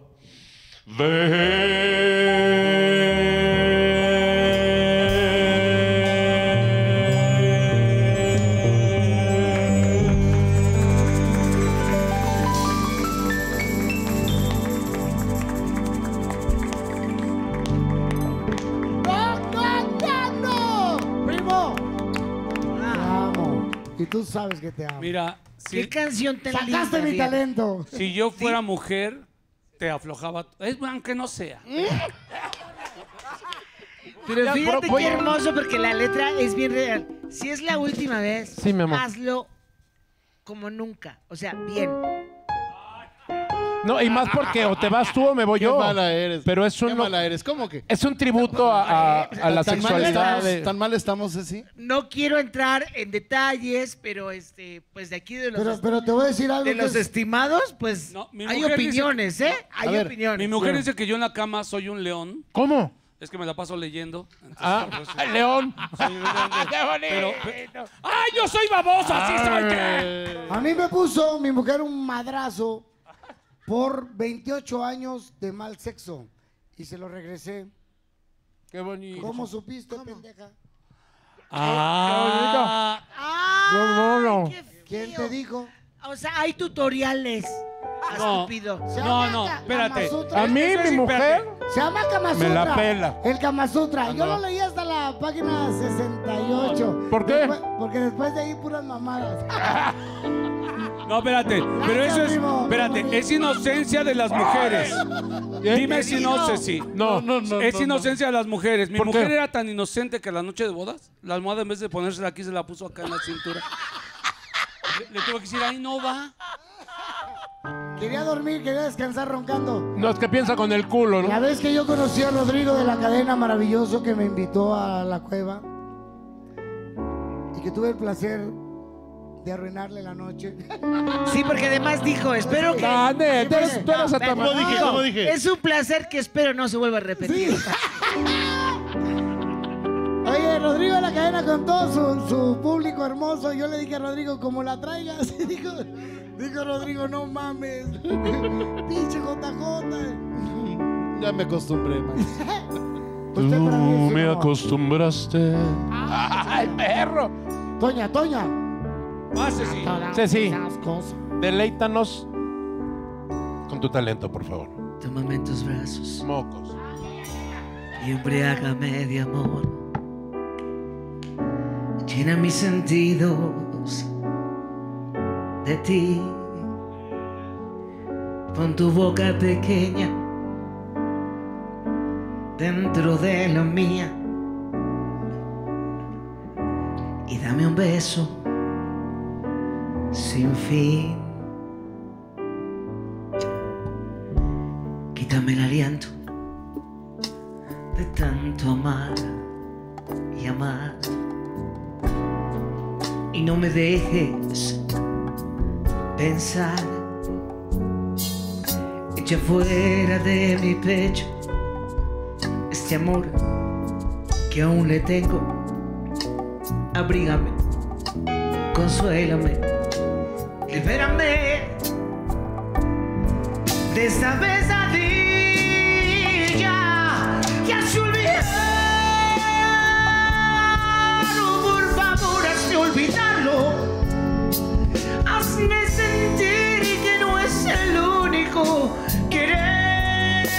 S5: Y tú sabes que te amo.
S4: Mira,
S2: ¿Qué canción tan linda?
S5: Sacaste mi
S2: fíjate.
S5: talento.
S4: si yo fuera mujer, te aflojaba. Es aunque no sea.
S2: Pero fíjate qué hermoso porque la letra es bien real. Si es la última vez,
S3: Sí, mi amor.
S2: hazlo como nunca. O sea, bien.
S3: No, y más porque o te vas tú o me voy
S1: Qué
S3: yo.
S1: mala eres.
S3: Pero es
S1: Qué
S3: un,
S1: mala eres. ¿Cómo que?
S3: es un tributo a la
S1: ¿Tan mal
S3: sexualidad.
S1: estamos? ¿Tan mal estamos así?
S2: No quiero entrar en detalles, pero pues de aquí de los,
S5: Pero te voy a decir algo.
S2: de
S5: que
S2: los
S5: es-
S2: estimados, pues
S4: No, mi
S2: hay
S4: mujer
S2: opiniones, ¿eh? Hay
S1: ver,
S2: opiniones.
S4: Mi mujer dice que yo en la cama soy un león.
S3: ¿Cómo?
S4: Es que me la paso leyendo. Entonces,
S3: Ah,
S4: por eso-
S3: León.
S4: soy un león ¡ay, yo soy baboso! ¡Así soy!
S5: A mí me puso mi mujer un madrazo por 28 años de mal sexo. Y se lo regresé.
S3: Qué bonito.
S5: ¿Cómo supiste, pendeja?
S4: Ah,
S3: No.
S2: Qué feo.
S5: ¿Quién te dijo?
S2: O sea, hay tutoriales.
S4: No.
S2: Estúpido.
S5: Se
S4: No,
S5: llama
S4: no, espérate.
S5: Kama Sutra.
S3: A mí,
S4: Eso es
S3: mi mujer,
S5: Se llama Kama Sutra.
S3: me la pela.
S5: El Kama Sutra. Yo
S3: no.
S5: lo leí hasta la página 68.
S3: ¿Por qué?
S5: Porque después de ahí puras mamadas.
S4: no, espérate. Pero eso es.
S5: primo.
S4: Espérate, es inocencia de las mujeres. Dime si no sé si.
S3: No.
S4: Es inocencia de las mujeres. Mi
S3: ¿Por
S4: mujer
S3: qué?
S4: era tan inocente que la noche de bodas, la almohada en vez de ponérsela aquí se la puso acá en la cintura. Le tuve que decir, ahí no va.
S5: Quería dormir, quería descansar roncando.
S3: No, es que piensa con el culo,
S5: La
S3: ¿no?
S5: vez que yo conocí a Rodrigo de la cadena Maravilloso que me invitó a la cueva y que tuve el placer de arruinarle la noche.
S2: Sí, porque además dijo, espero que...
S3: Ah, tú eres hasta
S1: ¿Cómo dije?
S2: Digo,
S1: ¿Cómo dije?
S2: es un placer que espero no se vuelva a repetir.
S5: Oye, Rodrigo de la cadena con todo su público hermoso. Yo le dije a Rodrigo, como la traigas. Dijo Rodrigo, no mames. Pinche JJ.
S1: Ya me acostumbré, man.
S5: Usted para mí es un
S1: me
S5: amor.
S1: acostumbraste.
S3: ¡Ay, perro!
S5: Toña.
S4: Pase, sí.
S3: Ceci,
S5: Esas cosas.
S3: deleítanos con tu talento, por favor.
S2: Tómame en tus brazos
S3: Mocos.
S2: y embriágame de amor. Llena mis sentidos de ti. Pon tu boca pequeña dentro de la mía y dame un beso sin fin. Quítame el aliento de tanto amar y amar y no me dejes pensar. Echa fuera de mi pecho este amor que aún le tengo. Abrígame, consuélame, libérame de esta pesadilla que hace olvidar. Por favor, hazme olvidarlo. Hazme sentir que no es el único querer.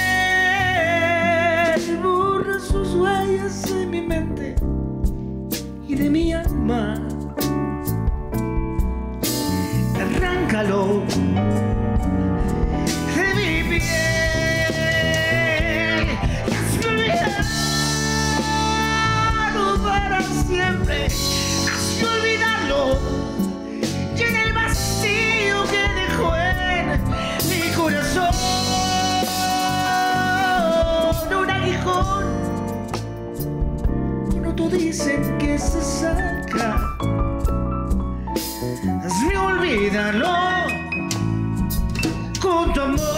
S2: Borra sus huellas de mi mente y de mi alma. Arráncalo de mi piel y hazme olvidarlo para siempre. Hazme olvidarlo. Llena el vacío que dejó en mi corazón. Un aguijón, no tú dicen que se saca. Hazme olvidarlo con tu amor.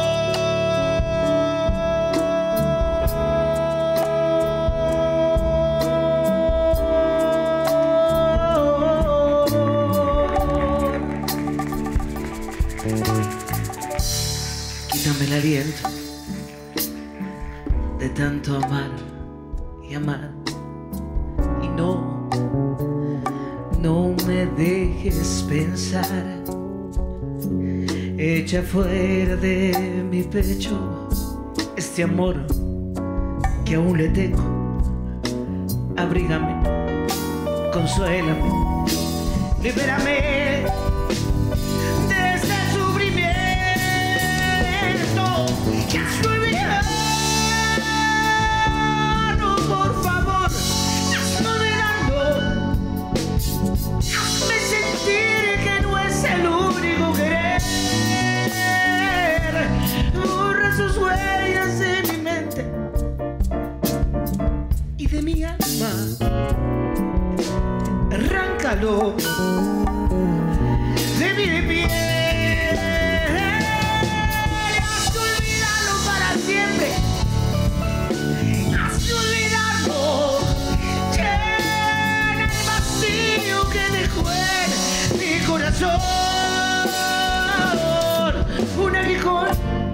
S2: Quítame el aliento de tanto amar y amar y no me dejes pensar. Echa fuera de mi pecho este amor que aún le tengo. Abrígame, consuélame, libérame de este sufrimiento que hazme olvidar. Por favor, hazme olvidarlo. Hazme sentir que no es el único querer. Borra sus huellas de mi mente y de mi alma. Arráncalo de mi piel. Hazme olvidarlo para siempre. Hazme olvidarlo. Llena el vacío que dejó en mi corazón. Un aguijón,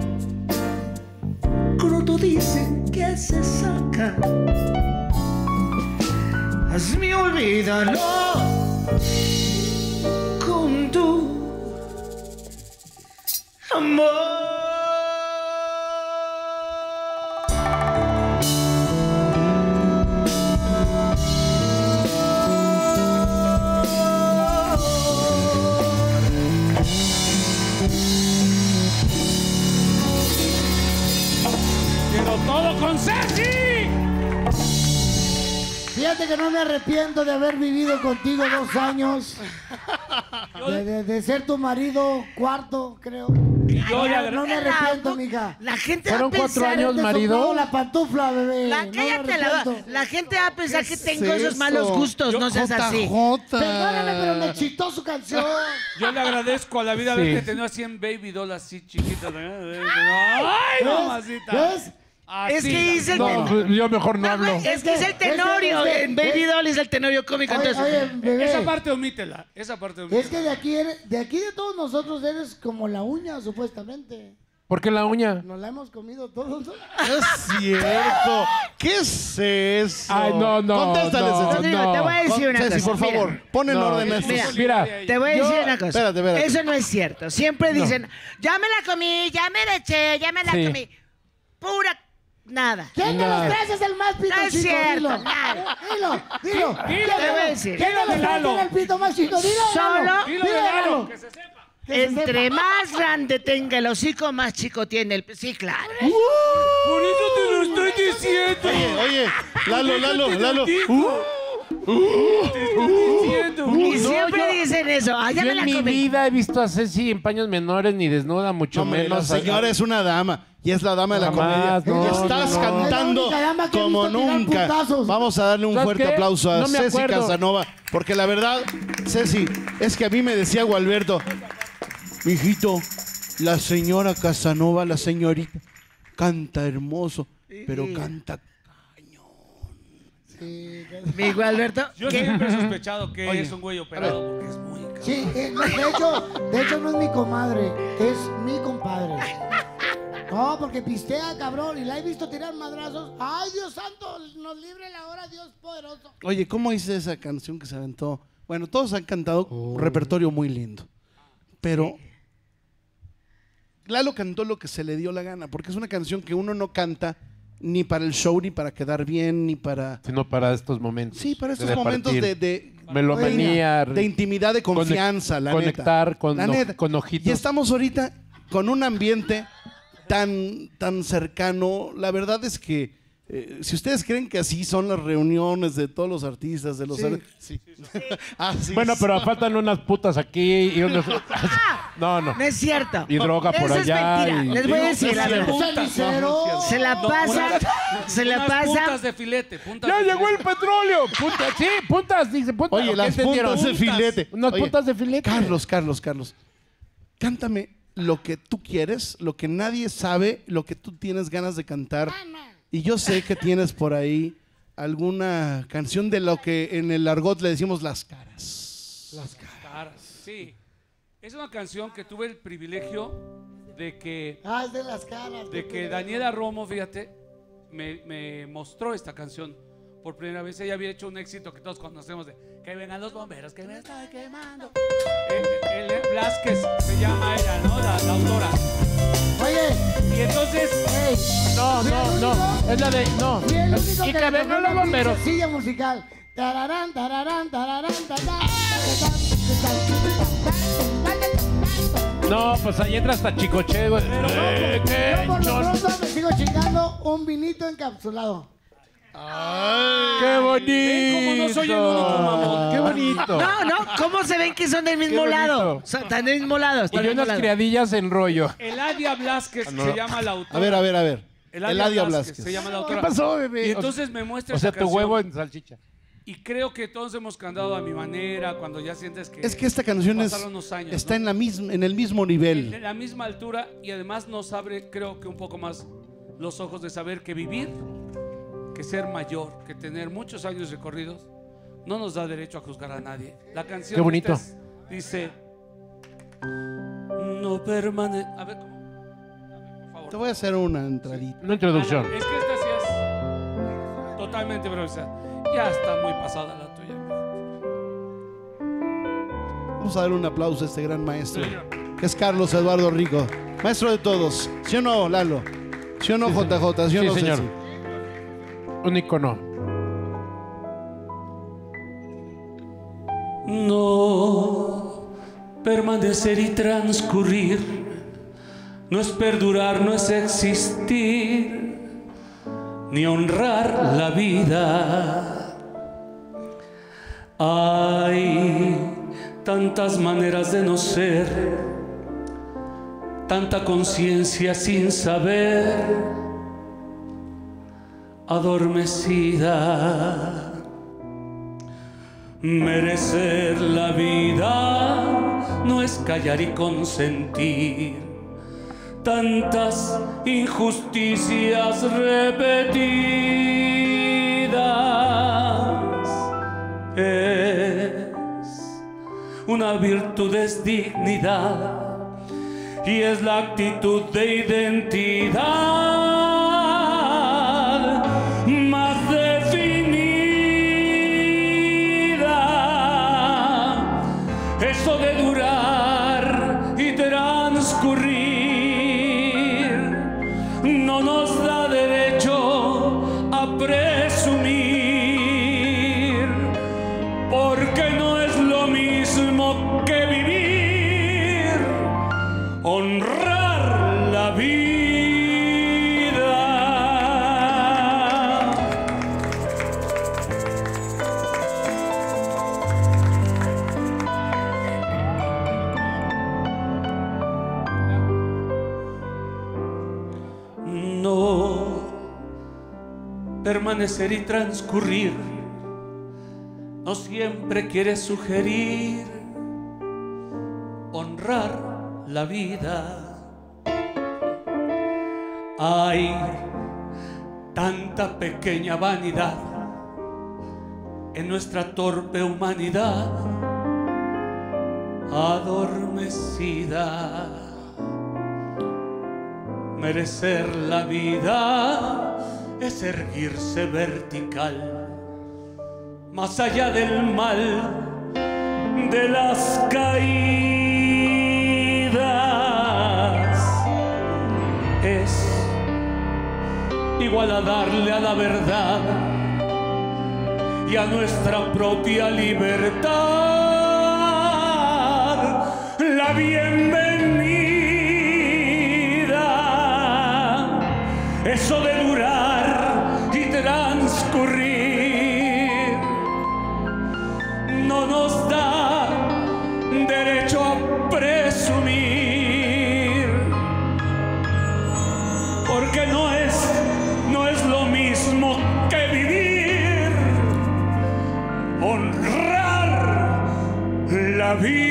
S2: corto dicen que se saca. Hazme olvidarlo con tu amor.
S4: Quiero todo con Ceci.
S5: Fíjate que no me arrepiento de haber vivido contigo 2 años. De ser tu marido cuarto, creo. No me arrepiento, mija.
S2: La gente
S3: ¿Fueron
S2: va a
S3: 4
S2: pensar,
S3: años,
S5: Te
S3: marido?
S5: sopló la pantufla, bebé.
S2: Cállate, la gente va a pensar que tengo
S1: es
S2: esos malos
S1: eso?
S2: gustos, no seas así.
S5: Perdóname, pero me excitó su canción.
S4: Yo le agradezco a la vida
S3: Sí.
S4: haberte tenido así en Baby Doll, así chiquita. ¡Ay, mamacita!
S5: ¿Ves?
S4: Así,
S2: Es que dice el
S3: No, yo mejor no hablo.
S2: Es que es el tenorio. En Baby Doll es el tenorio cómico. Entonces,
S5: Oye, bebé.
S4: Esa parte omítela. Esa parte omítela.
S5: Es que de aquí de todos nosotros eres como la uña, supuestamente.
S3: ¿Por qué la uña?
S5: Nos la hemos comido todos, ¿no?
S1: Es cierto. ¿Qué es eso?
S3: Ay, no.
S1: Contéstale,
S3: no,
S1: Ceci.
S2: Rodrigo, te voy a decir una
S1: Ceci,
S2: cosa.
S1: por
S2: Mira,
S1: favor, pon en
S3: No,
S1: orden esto.
S2: mira,
S3: Mira,
S2: te voy a decir una cosa.
S1: Espérate.
S2: Eso no es cierto. Siempre dicen, ya me la comí, ya me la eché, ya me la
S3: Sí.
S2: comí. Pura nada.
S5: ¿Quién de los
S3: Nada.
S5: tres es el más pito
S2: No es
S5: chico?
S2: cierto,
S5: Dilo.
S2: nada.
S5: Dilo.
S2: Te voy a decir.
S5: ¿Quién de los tres
S4: Lalo.
S5: tiene el pito más chico? Dilo,
S2: Solo-
S5: Lalo.
S4: Dilo de Lalo, que se sepa.
S2: Entre más grande tenga el hocico, más chico tiene el... Sí, claro.
S4: Por eso te lo estoy diciendo.
S1: Oye, Lalo.
S2: Y siempre dicen eso. Ah, ya
S3: Yo
S2: me
S3: en
S2: la
S3: mi
S2: comí.
S3: vida he visto a Ceci en paños menores ni desnuda, mucho
S1: No,
S3: menos.
S1: la señora es una dama y es la dama de la
S3: Jamás,
S1: comedia.
S3: no,
S1: Estás
S3: no, no.
S1: cantando
S5: Es la única dama que he
S1: como
S5: visto tirar
S1: nunca.
S5: putazos.
S1: Vamos a darle un
S3: ¿Sabes
S1: fuerte
S3: qué?
S1: aplauso a
S3: No me
S1: Ceci
S3: acuerdo.
S1: Casanova, porque la verdad, Ceci, es que a mí me decía Gualberto, mijito, la señora Casanova, la señorita, canta hermoso, pero canta...
S2: Mi Gualberto,
S4: Yo
S2: ¿qué?
S4: siempre he sospechado que es un güey operado porque es muy cabrón.
S5: Sí, de hecho no es mi comadre, es mi compadre. No, porque pistea, cabrón, y la he visto tirar madrazos. ¡Ay, Dios santo! Nos libre la hora, Dios poderoso.
S1: Oye, ¿cómo hice esa canción que se aventó? Bueno, todos han cantado un repertorio muy lindo, pero Lalo cantó lo que se le dio la gana, porque es una canción que uno no canta ni para el show, ni para quedar bien, ni para...
S3: Sino para estos momentos.
S1: Sí, para estos
S3: de
S1: momentos
S3: departir.
S1: de
S3: melomanía,
S1: de intimidad, de confianza, la
S3: conectar
S1: neta.
S3: con,
S1: La neta.
S3: con ojitos.
S1: Y estamos ahorita con un ambiente tan cercano. La verdad es que si ustedes creen que así son las reuniones de todos los artistas, de los... Sí. Así
S3: Bueno,
S1: es.
S3: pero faltan unas putas aquí y unos... No.
S2: No es cierto.
S3: Y droga por
S2: Eso
S3: allá.
S2: es mentira.
S3: y-
S2: Les voy a decir la verdad.
S5: Cenicero.
S2: Se la pasa, se la
S4: Unas
S2: pasa.
S4: puntas de filete. Puntas
S3: ¡Ya
S4: de
S3: llegó el
S4: filete.
S3: petróleo! Puntas, sí, puntas, dice puntas.
S1: Oye,
S3: ¿O
S1: las
S3: qué entendieron?
S1: puntas de filete.
S3: Unas
S1: Oye,
S3: puntas de filete.
S1: Carlos. Cántame lo que tú quieres, lo que nadie sabe, lo que tú tienes ganas de cantar. Y yo sé que tienes por ahí alguna canción de lo que en el argot le decimos las caras.
S4: Caras, sí. Es una canción que tuve el privilegio de que
S5: Es de las caras.
S4: Daniela Romo, fíjate, me mostró esta canción por primera vez. Ella había hecho un éxito que todos conocemos de que vengan los bomberos, que me estoy quemando. Blasquez se llama ella, ¿no? La autora.
S5: Oye,
S4: Y entonces,
S5: ey.
S3: No, es la de... No.
S5: Fui el único
S3: Y
S5: que
S3: que
S5: le
S3: vengan
S5: tocó
S3: los
S5: una
S3: bomberos.
S5: princesilla musical. Tararán, tararán, tararán, tararán.
S3: No, pues ahí entra hasta Chicoche, güey.
S5: Yo por lo pronto me sigo chingando un vinito encapsulado.
S3: ¡Qué bonito!
S4: ¿Cómo no soy el único mamón?
S3: ¡Qué bonito!
S2: No, ¿cómo se ven que son del mismo
S3: Qué
S2: lado?
S3: bonito.
S2: Están del mismo lado.
S3: Y
S2: Están
S3: yo
S2: del mismo
S3: unas
S2: lado.
S3: criadillas en rollo.
S4: Eladia Blasquez se llama la autora.
S1: A ver.
S4: Eladia Blasquez se llama la autora.
S3: ¿Qué pasó, bebé?
S4: Y entonces me muestra
S3: O sea,
S4: esa
S3: tu
S4: canción.
S3: huevo en salchicha.
S4: Y creo que todos hemos cantado a mi manera, cuando ya sientes que...
S1: Es que esta canción
S4: pasaron unos años,
S1: está
S4: ¿no?
S1: en el mismo
S4: En
S1: nivel.
S4: la misma altura, y además nos abre, creo que un poco más los ojos de saber que vivir, que ser mayor, que tener muchos años recorridos, no nos da derecho a juzgar a nadie. La canción
S3: Qué bonito.
S4: dice, no permanece... A ver, ¿cómo? Por favor.
S1: Te voy a hacer una entradita.
S3: Una introducción.
S4: Es que esta sí es totalmente improvisada. Ya está muy pasada la tuya.
S1: Vamos a darle un aplauso a este gran maestro, que es Carlos Eduardo Rico. Maestro de todos. ¿Sí o no, Lalo? ¿Sí o no, JJ? ¿Sí o
S3: Sí,
S1: no,
S3: señor.
S1: Ceci?
S3: Un icono.
S4: No permanecer y transcurrir, no es perdurar, no es existir, ni honrar la vida. Hay tantas maneras de no ser, tanta conciencia sin saber, adormecida. Merecer la vida no es callar y consentir tantas injusticias repetidas. Es una virtud, es dignidad y es la actitud de identidad más definida. Eso de durar y transcurrir no nos da derecho a presumir, porque no es lo mismo que vivir permanecer y transcurrir. No siempre quiere sugerir honrar la vida. Hay tanta pequeña vanidad en nuestra torpe humanidad adormecida. Merecer la vida es erguirse vertical, más allá del mal de las caídas. Es igual a darle a la verdad y a nuestra propia libertad la bienvenida. Eso de durar y transcurrir no nos da derecho a presumir, porque no es lo mismo que vivir, honrar la vida.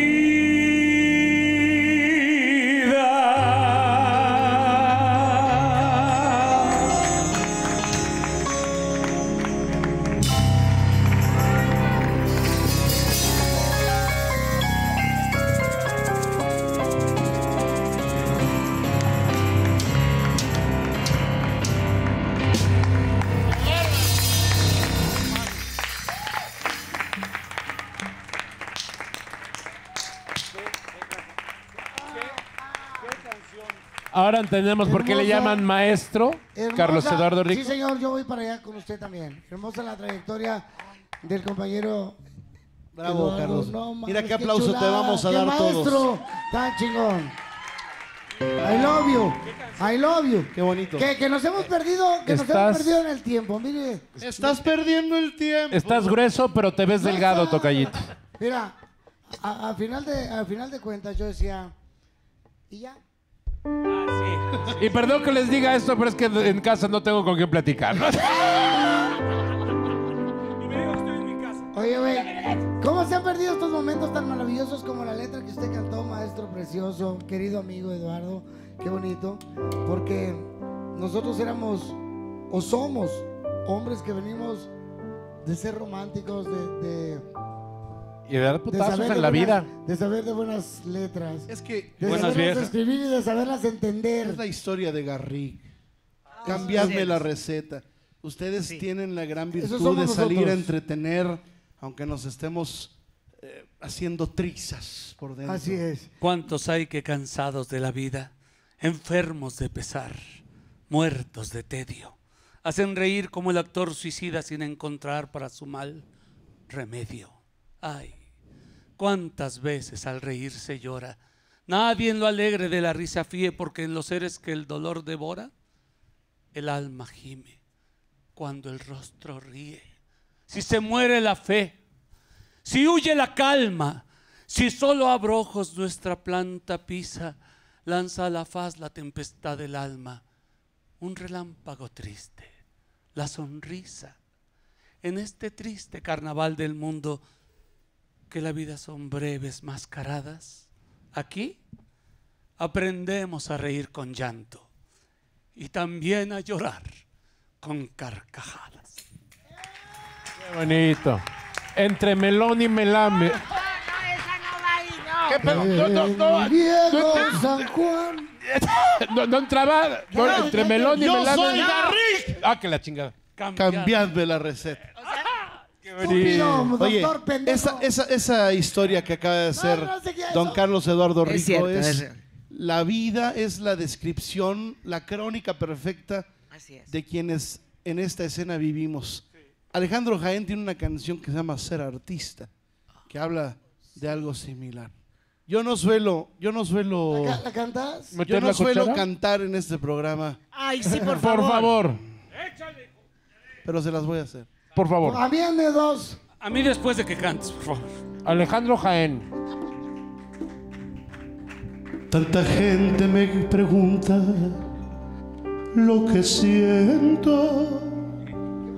S3: Ahora entendemos por qué le llaman maestro
S5: Hermosa.
S3: Carlos Eduardo Rico.
S5: Sí, señor, yo voy para allá con usted también. Hermosa la trayectoria del compañero.
S1: Bravo,
S5: Eduardo.
S1: Carlos.
S5: No, mames,
S1: Mira qué aplauso te vamos a
S5: qué
S1: dar
S5: maestro,
S1: todos.
S5: tan chingón. I love you. I love you.
S1: Qué bonito.
S5: Que nos hemos perdido, nos hemos perdido en el tiempo. Mire.
S1: Estás perdiendo el tiempo.
S3: Estás grueso, pero te ves delgado, tocallito.
S5: Mira, al final de cuentas yo decía, ¿y ya?
S3: Y perdón que les diga esto, pero es que en casa no tengo con quién platicar, ¿no?
S5: Oye, güey, ¿cómo se han perdido estos momentos tan maravillosos como la letra que usted cantó, maestro precioso, querido amigo Eduardo? Qué bonito, porque nosotros éramos o somos hombres que venimos de ser románticos,
S3: Y de dar
S5: de
S3: putazos
S5: saber
S3: en la vida.
S5: de saber de buenas letras,
S1: Es que
S5: de
S4: Buenas
S5: saberlas
S4: viejas.
S5: escribir y de saberlas entender.
S1: es la historia de Garrick. Cambiadme
S2: es.
S1: la receta. Ustedes
S2: Sí.
S1: tienen la gran
S5: Eso
S1: virtud
S5: somos
S1: de salir
S5: nosotros.
S1: a entretener, aunque nos estemos haciendo trizas por dentro.
S5: Así es.
S4: ¿Cuántos hay que cansados de la vida, enfermos de pesar, muertos de tedio, hacen reír como el actor suicida sin encontrar para su mal remedio? Ay, cuántas veces al reírse llora, nadie en lo alegre de la risa fíe, porque en los seres que el dolor devora, el alma gime cuando el rostro ríe. Si se muere la fe, si huye la calma, si solo abrojos nuestra planta pisa, lanza a la faz la tempestad del alma, un relámpago triste, la sonrisa. En este triste carnaval del mundo, que la vida son breves mascaradas, aquí aprendemos a reír con llanto y también a llorar con carcajadas.
S3: Qué bonito. Entre melón y melame.
S2: No, esa no va ahí, no.
S3: ¿Qué pedo? No,
S5: Diego San Juan.
S3: no entraba. No, entre melón y
S1: ¡Yo
S3: melame.
S1: soy Garrick!
S3: Ah, que la chingada.
S1: Cambiadme la receta.
S5: Estúpido,
S1: Oye,
S5: doctor pendejo.
S1: esa historia que acaba de hacer
S5: no sé qué es
S1: don
S5: eso.
S1: Carlos Eduardo Rico
S2: Es cierto,
S1: es
S2: es cierto.
S1: la vida es la descripción, la crónica perfecta
S2: Así es.
S1: de quienes en esta escena vivimos. Alejandro Jaén tiene una canción que se llama Ser Artista, que habla de algo similar. Yo no suelo
S5: ¿La cantas?
S3: ¿Meter la cuchara?
S1: cantar en este programa,
S2: Ay, sí, por
S3: Por
S2: favor.
S3: favor.
S1: pero se las voy a hacer.
S3: Por favor.
S5: A mí hazme dos.
S4: A mí después de que cantes, por favor.
S3: Alejandro Jaén.
S1: Tanta gente me pregunta lo que siento.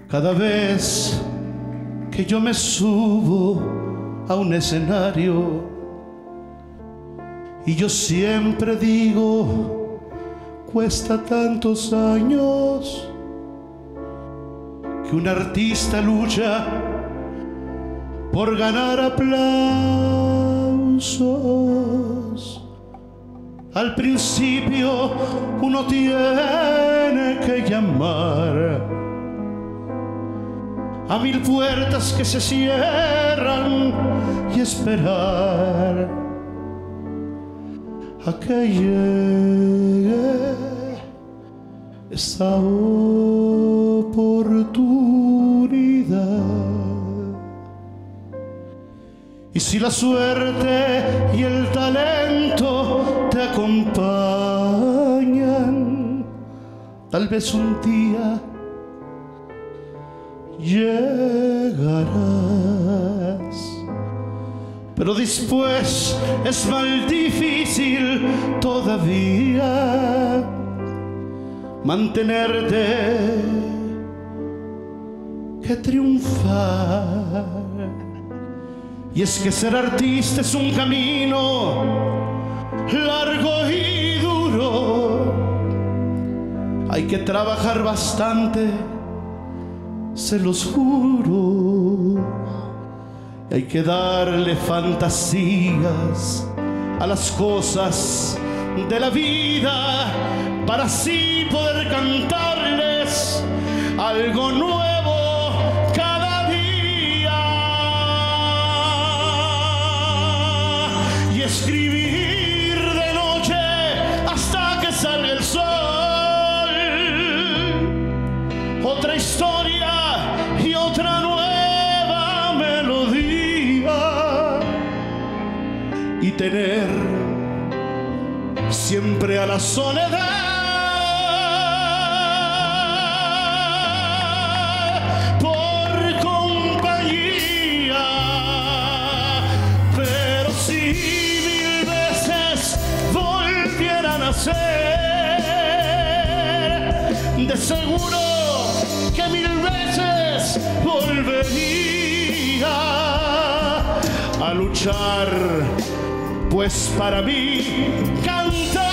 S1: Cada vez que yo me subo a un escenario, y yo siempre digo, cuesta tantos años que un artista lucha por ganar aplausos. Al principio uno tiene que llamar a 1000 puertas que se cierran y esperar a que llegue esa oportunidad. Y si la suerte y el talento te acompañan, tal vez un día llegarás. Pero después es más difícil todavía mantenerte que triunfar. Y es que ser artista es un camino largo y duro. Hay que trabajar bastante, se los juro. Hay que darle fantasías a las cosas de la vida para así poder cantarles algo nuevo cada día. Y escribir de noche hasta que salga el sol. Otra historia y otra nueva melodía. Y tener siempre a la soledad por compañía. Pero si 1000 veces volvieran a ser, de seguro que 1000 veces volvería a luchar, pues para mí cantar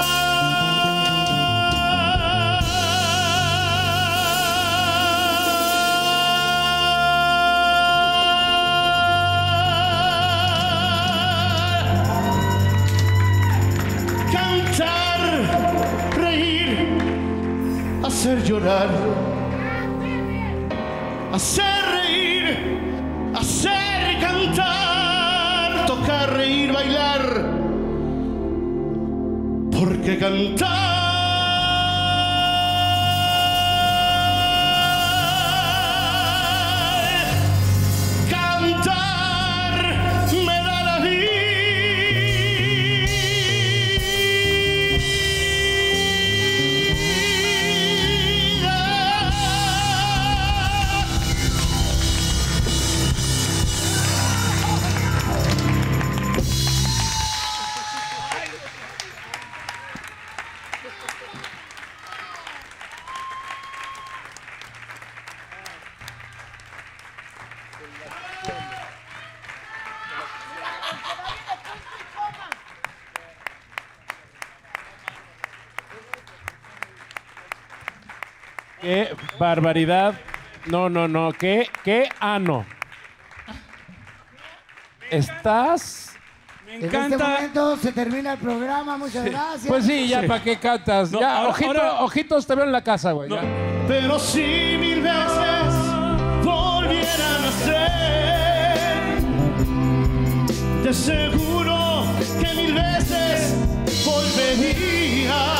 S1: reír, hacer llorar, hacer reír, hacer cantar, tocar, reír, bailar, porque cantar me da la vida.
S3: Qué barbaridad. No, no, no. Qué ano. Estás.
S4: Me
S5: En este
S4: encanta.
S5: momento se termina el programa. Muchas gracias.
S3: Pues sí, ya
S4: Sí.
S3: para qué cantas.
S4: No,
S3: ya,
S4: ahora-
S3: ojitos te veo en la casa, güey.
S4: No.
S3: ya.
S1: Pero si 1000 veces volvieran a ser, de seguro que 1000 veces volvería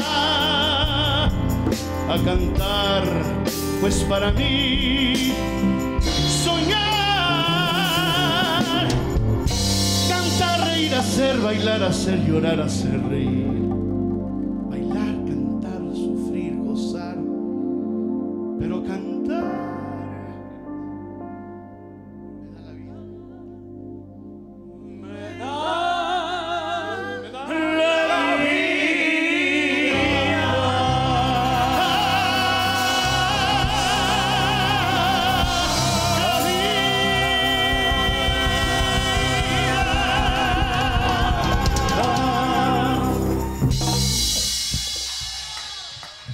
S1: a cantar, pues para mí soñar, cantar, reír, hacer bailar, hacer llorar, hacer reír, bailar, cantar, sufrir, gozar, pero cantar me da la vida.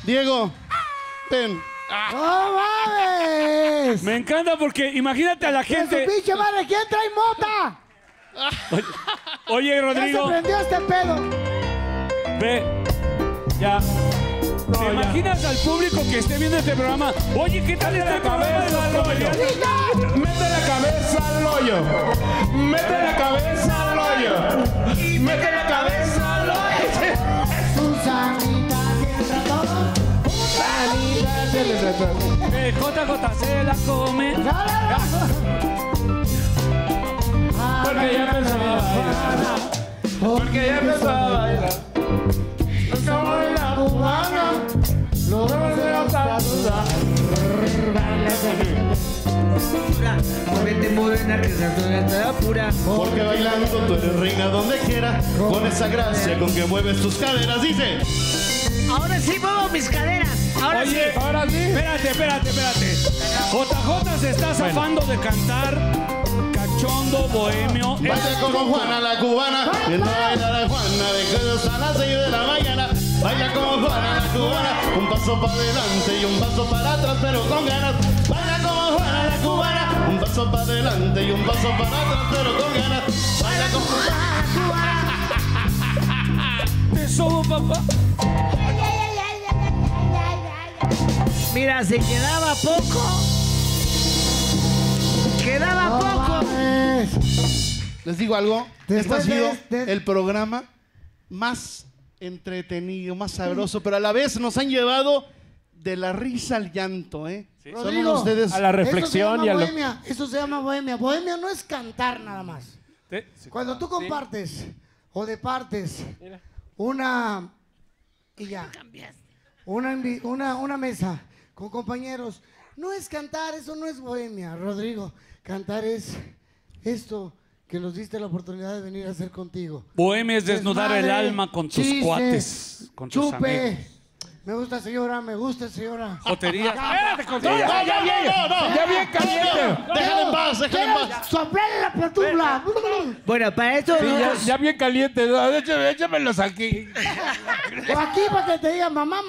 S1: Diego, ven.
S5: ¡No mames!
S4: Me encanta porque imagínate a la
S5: ¡Que
S4: gente.
S5: su pinche madre! ¿Quién trae mota?
S4: Oye,
S5: ¿Ya se
S4: Rodrigo,
S5: prendió este pedo?
S4: ve.
S6: Ya.
S4: ¿Te imaginas al público que esté viendo este programa? Oye, ¿qué tal este programa de los comediantes?
S6: Mete la cabeza al hoyo. Mete la cabeza al hoyo. Y mete la cabeza al hoyo.
S5: Susanita tiene todo.
S6: Sanita se le trató.
S4: JJ se la come.
S6: Porque ya empezó a bailar. Porque ya empezó a bailar. Somos la cubana. Lo vemos de la duda.
S2: Vete morena que está pura.
S1: Porque bailando tú eres reina donde quiera. Con esa gracia con que mueves tus caderas. Dice.
S2: Ahora sí muevo mis caderas. Ahora sí.
S4: Oye, ahora sí. Espérate. JJ se está zafando de cantar cachondo, bohemio.
S1: Baila como Juana la cubana. Viendo bailar a Juana de que a las 6 de la mañana. Baila como Juana la cubana. Un paso para adelante y un paso para atrás, pero con ganas. Baila como Juana la cubana. Un paso para adelante y un paso para atrás, pero con ganas. Baila como Juana la cubana.
S4: Te sobo, papá.
S2: Mira, se quedaba poco. Quedaba poco.
S1: Les digo algo. Este ha
S5: Después
S1: sido
S5: de-
S1: el programa más entretenido, más sabroso, pero a la vez nos han llevado de la risa al llanto, ¿eh? Son
S5: Rodrigo,
S1: ustedes.
S3: A la reflexión y a lo...
S5: bohemia. Eso se llama bohemia. Bohemia no es cantar nada más.
S4: Sí.
S5: Cuando tú compartes o departes una y ya una mesa con compañeros, no es cantar, eso no es bohemia, Rodrigo. Cantar es esto que nos diste la oportunidad de venir a hacer contigo.
S4: Bohemia es desnudar el
S5: Desmadre,
S4: alma con tus
S5: chistes,
S4: cuates, con tus
S5: chupe.
S4: amigos.
S5: Me gusta señora.
S4: Joterías.
S6: Ya bien caliente.
S1: Déjale en paz, déjale en paz.
S5: Soplarle la platufla.
S2: Bueno, para esto
S6: Ya bien caliente. Échamelos aquí.
S5: O aquí para que te digan mamá.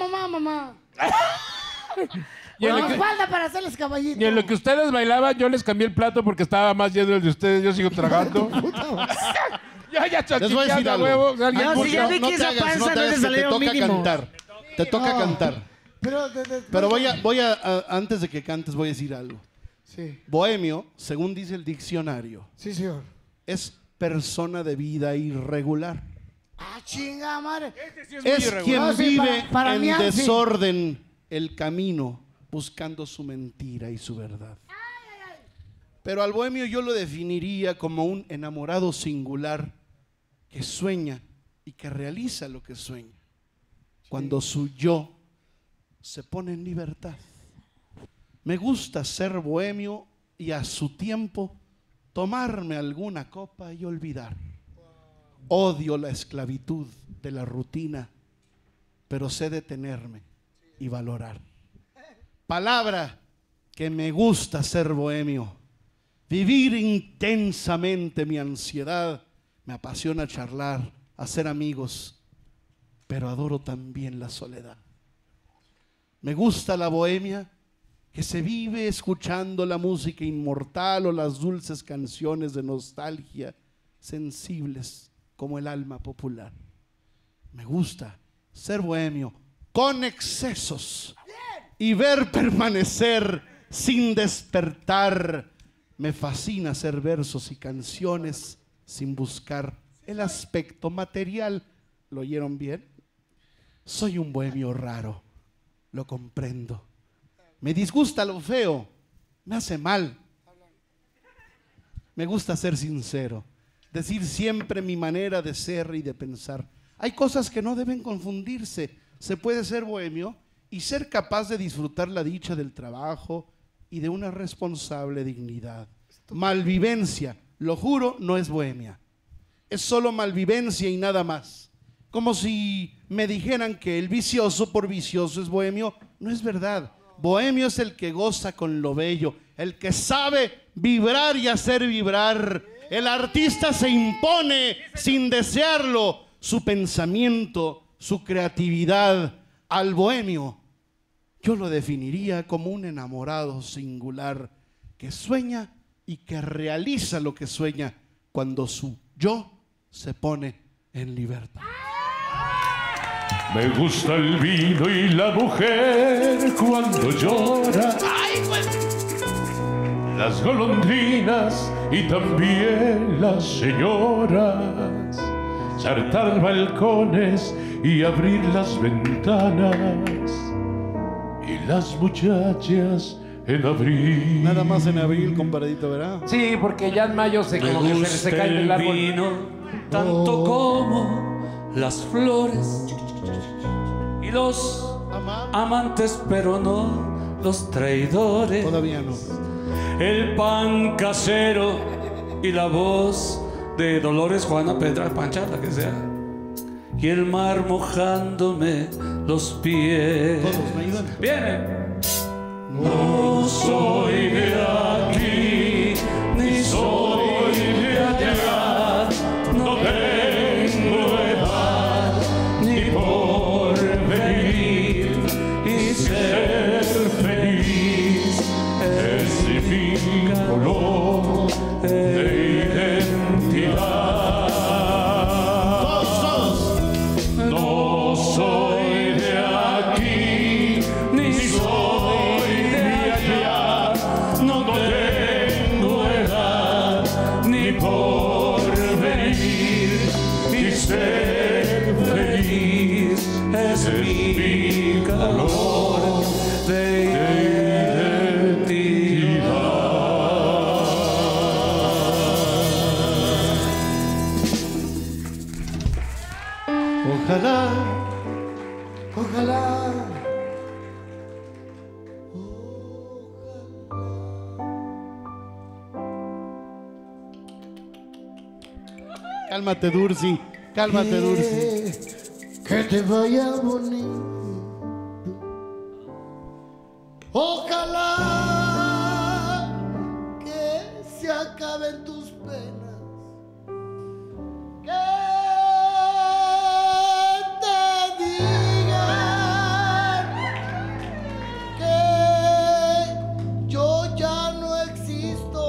S6: Y en,
S5: Con
S6: lo que,
S5: espalda para hacerles caballito.
S6: y en lo que ustedes bailaban, yo les cambié el plato porque estaba más lleno el de ustedes. Yo sigo tragando. Ya,
S1: Les voy a decir
S6: chachichando
S1: algo.
S6: huevos.
S2: No, si ya vi que esa panza no
S1: te
S2: le
S1: hagas que
S2: salió
S1: te toca
S2: mínimo.
S1: cantar. Te toca cantar.
S5: Pero
S1: Voy a antes de que cantes voy a decir algo.
S5: Sí,
S1: Bohemio, según dice el diccionario,
S5: sí, señor.
S1: es persona de vida irregular.
S5: Ah, chinga madre.
S1: Es quien
S5: No, sí,
S1: vive
S5: para
S1: en
S5: mí, sí.
S1: desorden el camino, buscando su mentira y su verdad. Pero al bohemio yo lo definiría como un enamorado singular que sueña y que realiza lo que sueña. Cuando su yo se pone en libertad. Me gusta ser bohemio y a su tiempo tomarme alguna copa y olvidar. Odio la esclavitud de la rutina, pero sé detenerme y valorar. Palabra que me gusta ser bohemio. Vivir intensamente mi ansiedad. Me apasiona charlar, hacer amigos, pero adoro también la soledad. Me gusta la bohemia que se vive escuchando la música inmortal o las dulces canciones de nostalgia, sensibles como el alma popular. Me gusta ser bohemio con excesos y ver permanecer sin despertar. Me fascina hacer versos y canciones sin buscar el aspecto material. ¿Lo oyeron bien? Soy un bohemio raro, lo comprendo. Me disgusta lo feo, me hace mal. Me gusta ser sincero, decir siempre mi manera de ser y de pensar. Hay cosas que no deben confundirse. Se puede ser bohemio y ser capaz de disfrutar la dicha del trabajo y de una responsable dignidad. Malvivencia, lo juro, no es bohemia. Es solo malvivencia y nada más. Como si me dijeran que el vicioso por vicioso es bohemio. No es verdad. Bohemio es el que goza con lo bello, el que sabe vibrar y hacer vibrar. El artista se impone sin desearlo, su pensamiento, su creatividad. Al bohemio yo lo definiría como un enamorado singular que sueña y que realiza lo que sueña cuando su yo se pone en libertad.
S6: Me gusta el vino y la mujer cuando llora. Las golondrinas y también las señoras. Saltar balcones y abrir las ventanas. Y las muchachas en abril.
S1: Nada más en abril, compadrito, ¿verdad?
S3: Sí, porque ya en mayo se como que se cae el árbol.
S4: Vino, tanto como las flores y los amantes, pero no los traidores.
S1: Todavía no.
S4: El pan casero y la voz de Dolores, Juana, Petra, Pancha, la que sea. Y el mar mojándome los pies.
S1: Todos me ayudan.
S4: Viene. No soy de aquí, ni soy de allá. No tengo edad ni por venir. Y ser feliz es mi color de identidad. No soy de aquí, ni soy de allá. No tengo edad ni por venir. Y ser feliz es mi calor de
S1: Ojalá,
S5: Ojalá.
S1: cálmate, Dursi. Cálmate, Dursi.
S5: Que te vaya bonito. Ojalá que se acaben tus penas. Que te digan que yo ya no existo.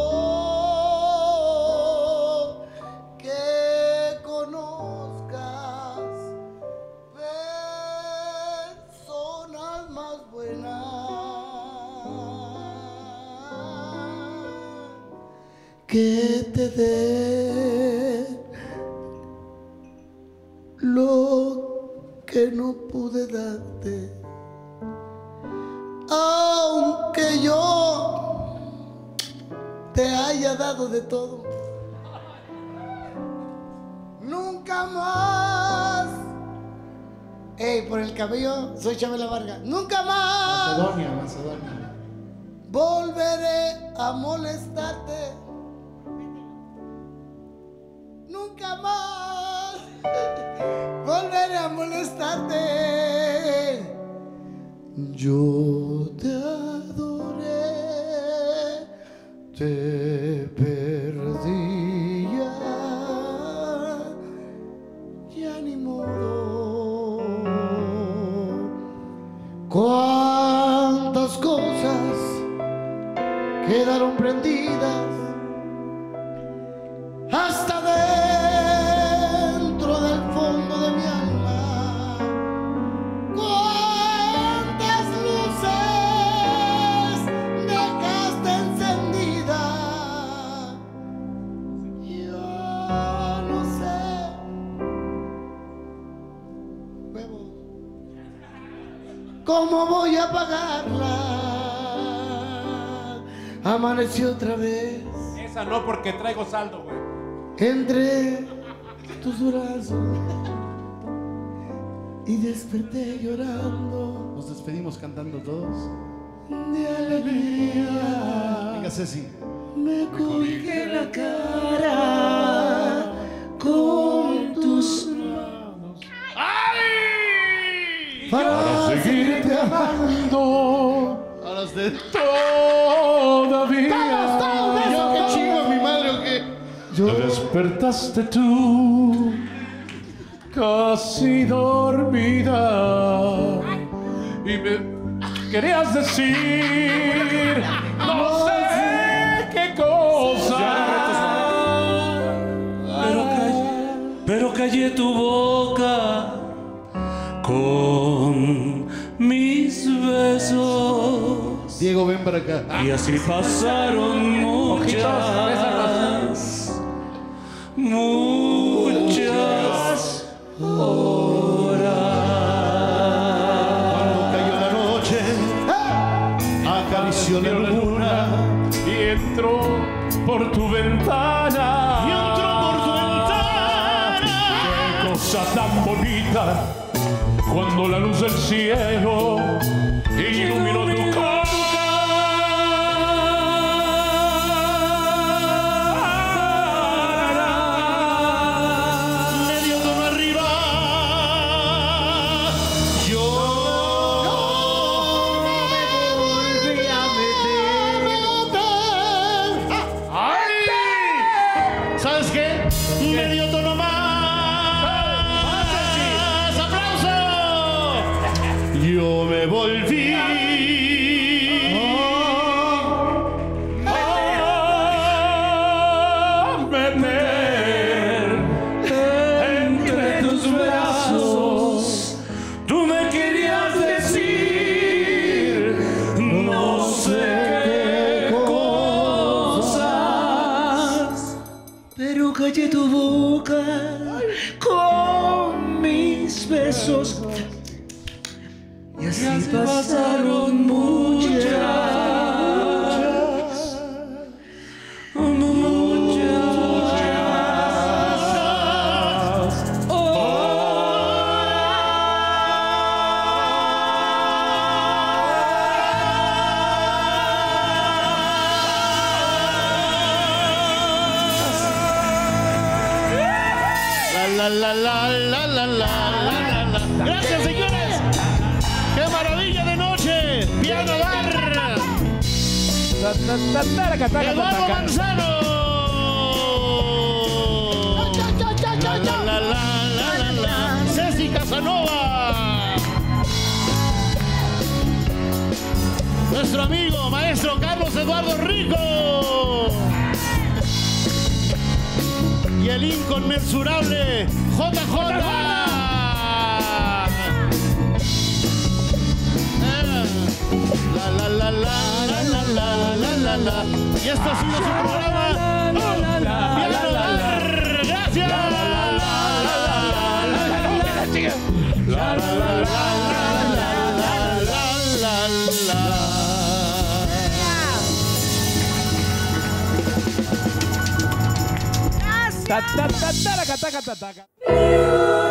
S5: Que conozcas personas más buenas. Que te dé lo que no pude darte. Aunque yo te haya dado de todo. Nunca más. Ey, por el cabello soy Chabela Vargas. Nunca más
S1: Macedonia.
S5: volveré a molestarte. Nunca más volveré a molestarte. Yo te adoré, te perdí ya ni modo. Cuántas cosas quedaron prendidas hasta dentro del fondo de mi alma. Cuántas luces dejaste encendidas. Yo no sé. Huevos. ¿Cómo voy a pagarla? Amaneció otra vez
S3: Esa no, porque traigo saldo, güey.
S5: entre tus brazos y desperté llorando
S1: Nos despedimos cantando todos.
S5: de alegría.
S1: Venga, Ceci.
S5: Me cubrí la cara con tus manos. Para seguirte amando
S1: Ahora usted.
S6: Todavía.
S1: Yo, qué chingo, mi madre, ¿o qué?
S5: yo.
S6: Te despertaste tú, casi dormida, y me
S3: querías decir, no sé qué cosa.
S4: Pero callé tu boca con mis besos.
S1: Diego, ven para acá.
S4: Y así pasaron muchas horas.
S1: Cuando cayó la noche, acarició la luna
S3: Y entró por tu ventana. Qué cosa tan bonita cuando la luz del cielo iluminó tu cara. Medio tono arriba. Yo me volví a meter. ¡Ay! ¿Sabes qué? Medio tono más. ¡Aplauso! Yo me volví a meter entre tus brazos. Tú me querías decir no sé qué cosas,
S2: Pero callé tu boca con mis besos. Y así pasaron muchas
S1: Gracias, señores. ¡Qué maravilla de noche! ¡Piano Bar! ¡Eduardo Manzano! ¡Ceci Casanova! Nuestro amigo, maestro Carlos Eduardo Rico. Y el inconmensurable JJ. Y esto ha sido su programa. Piano Bar. Gracias.
S3: Ta ta ta ta ta ta ta ta ta.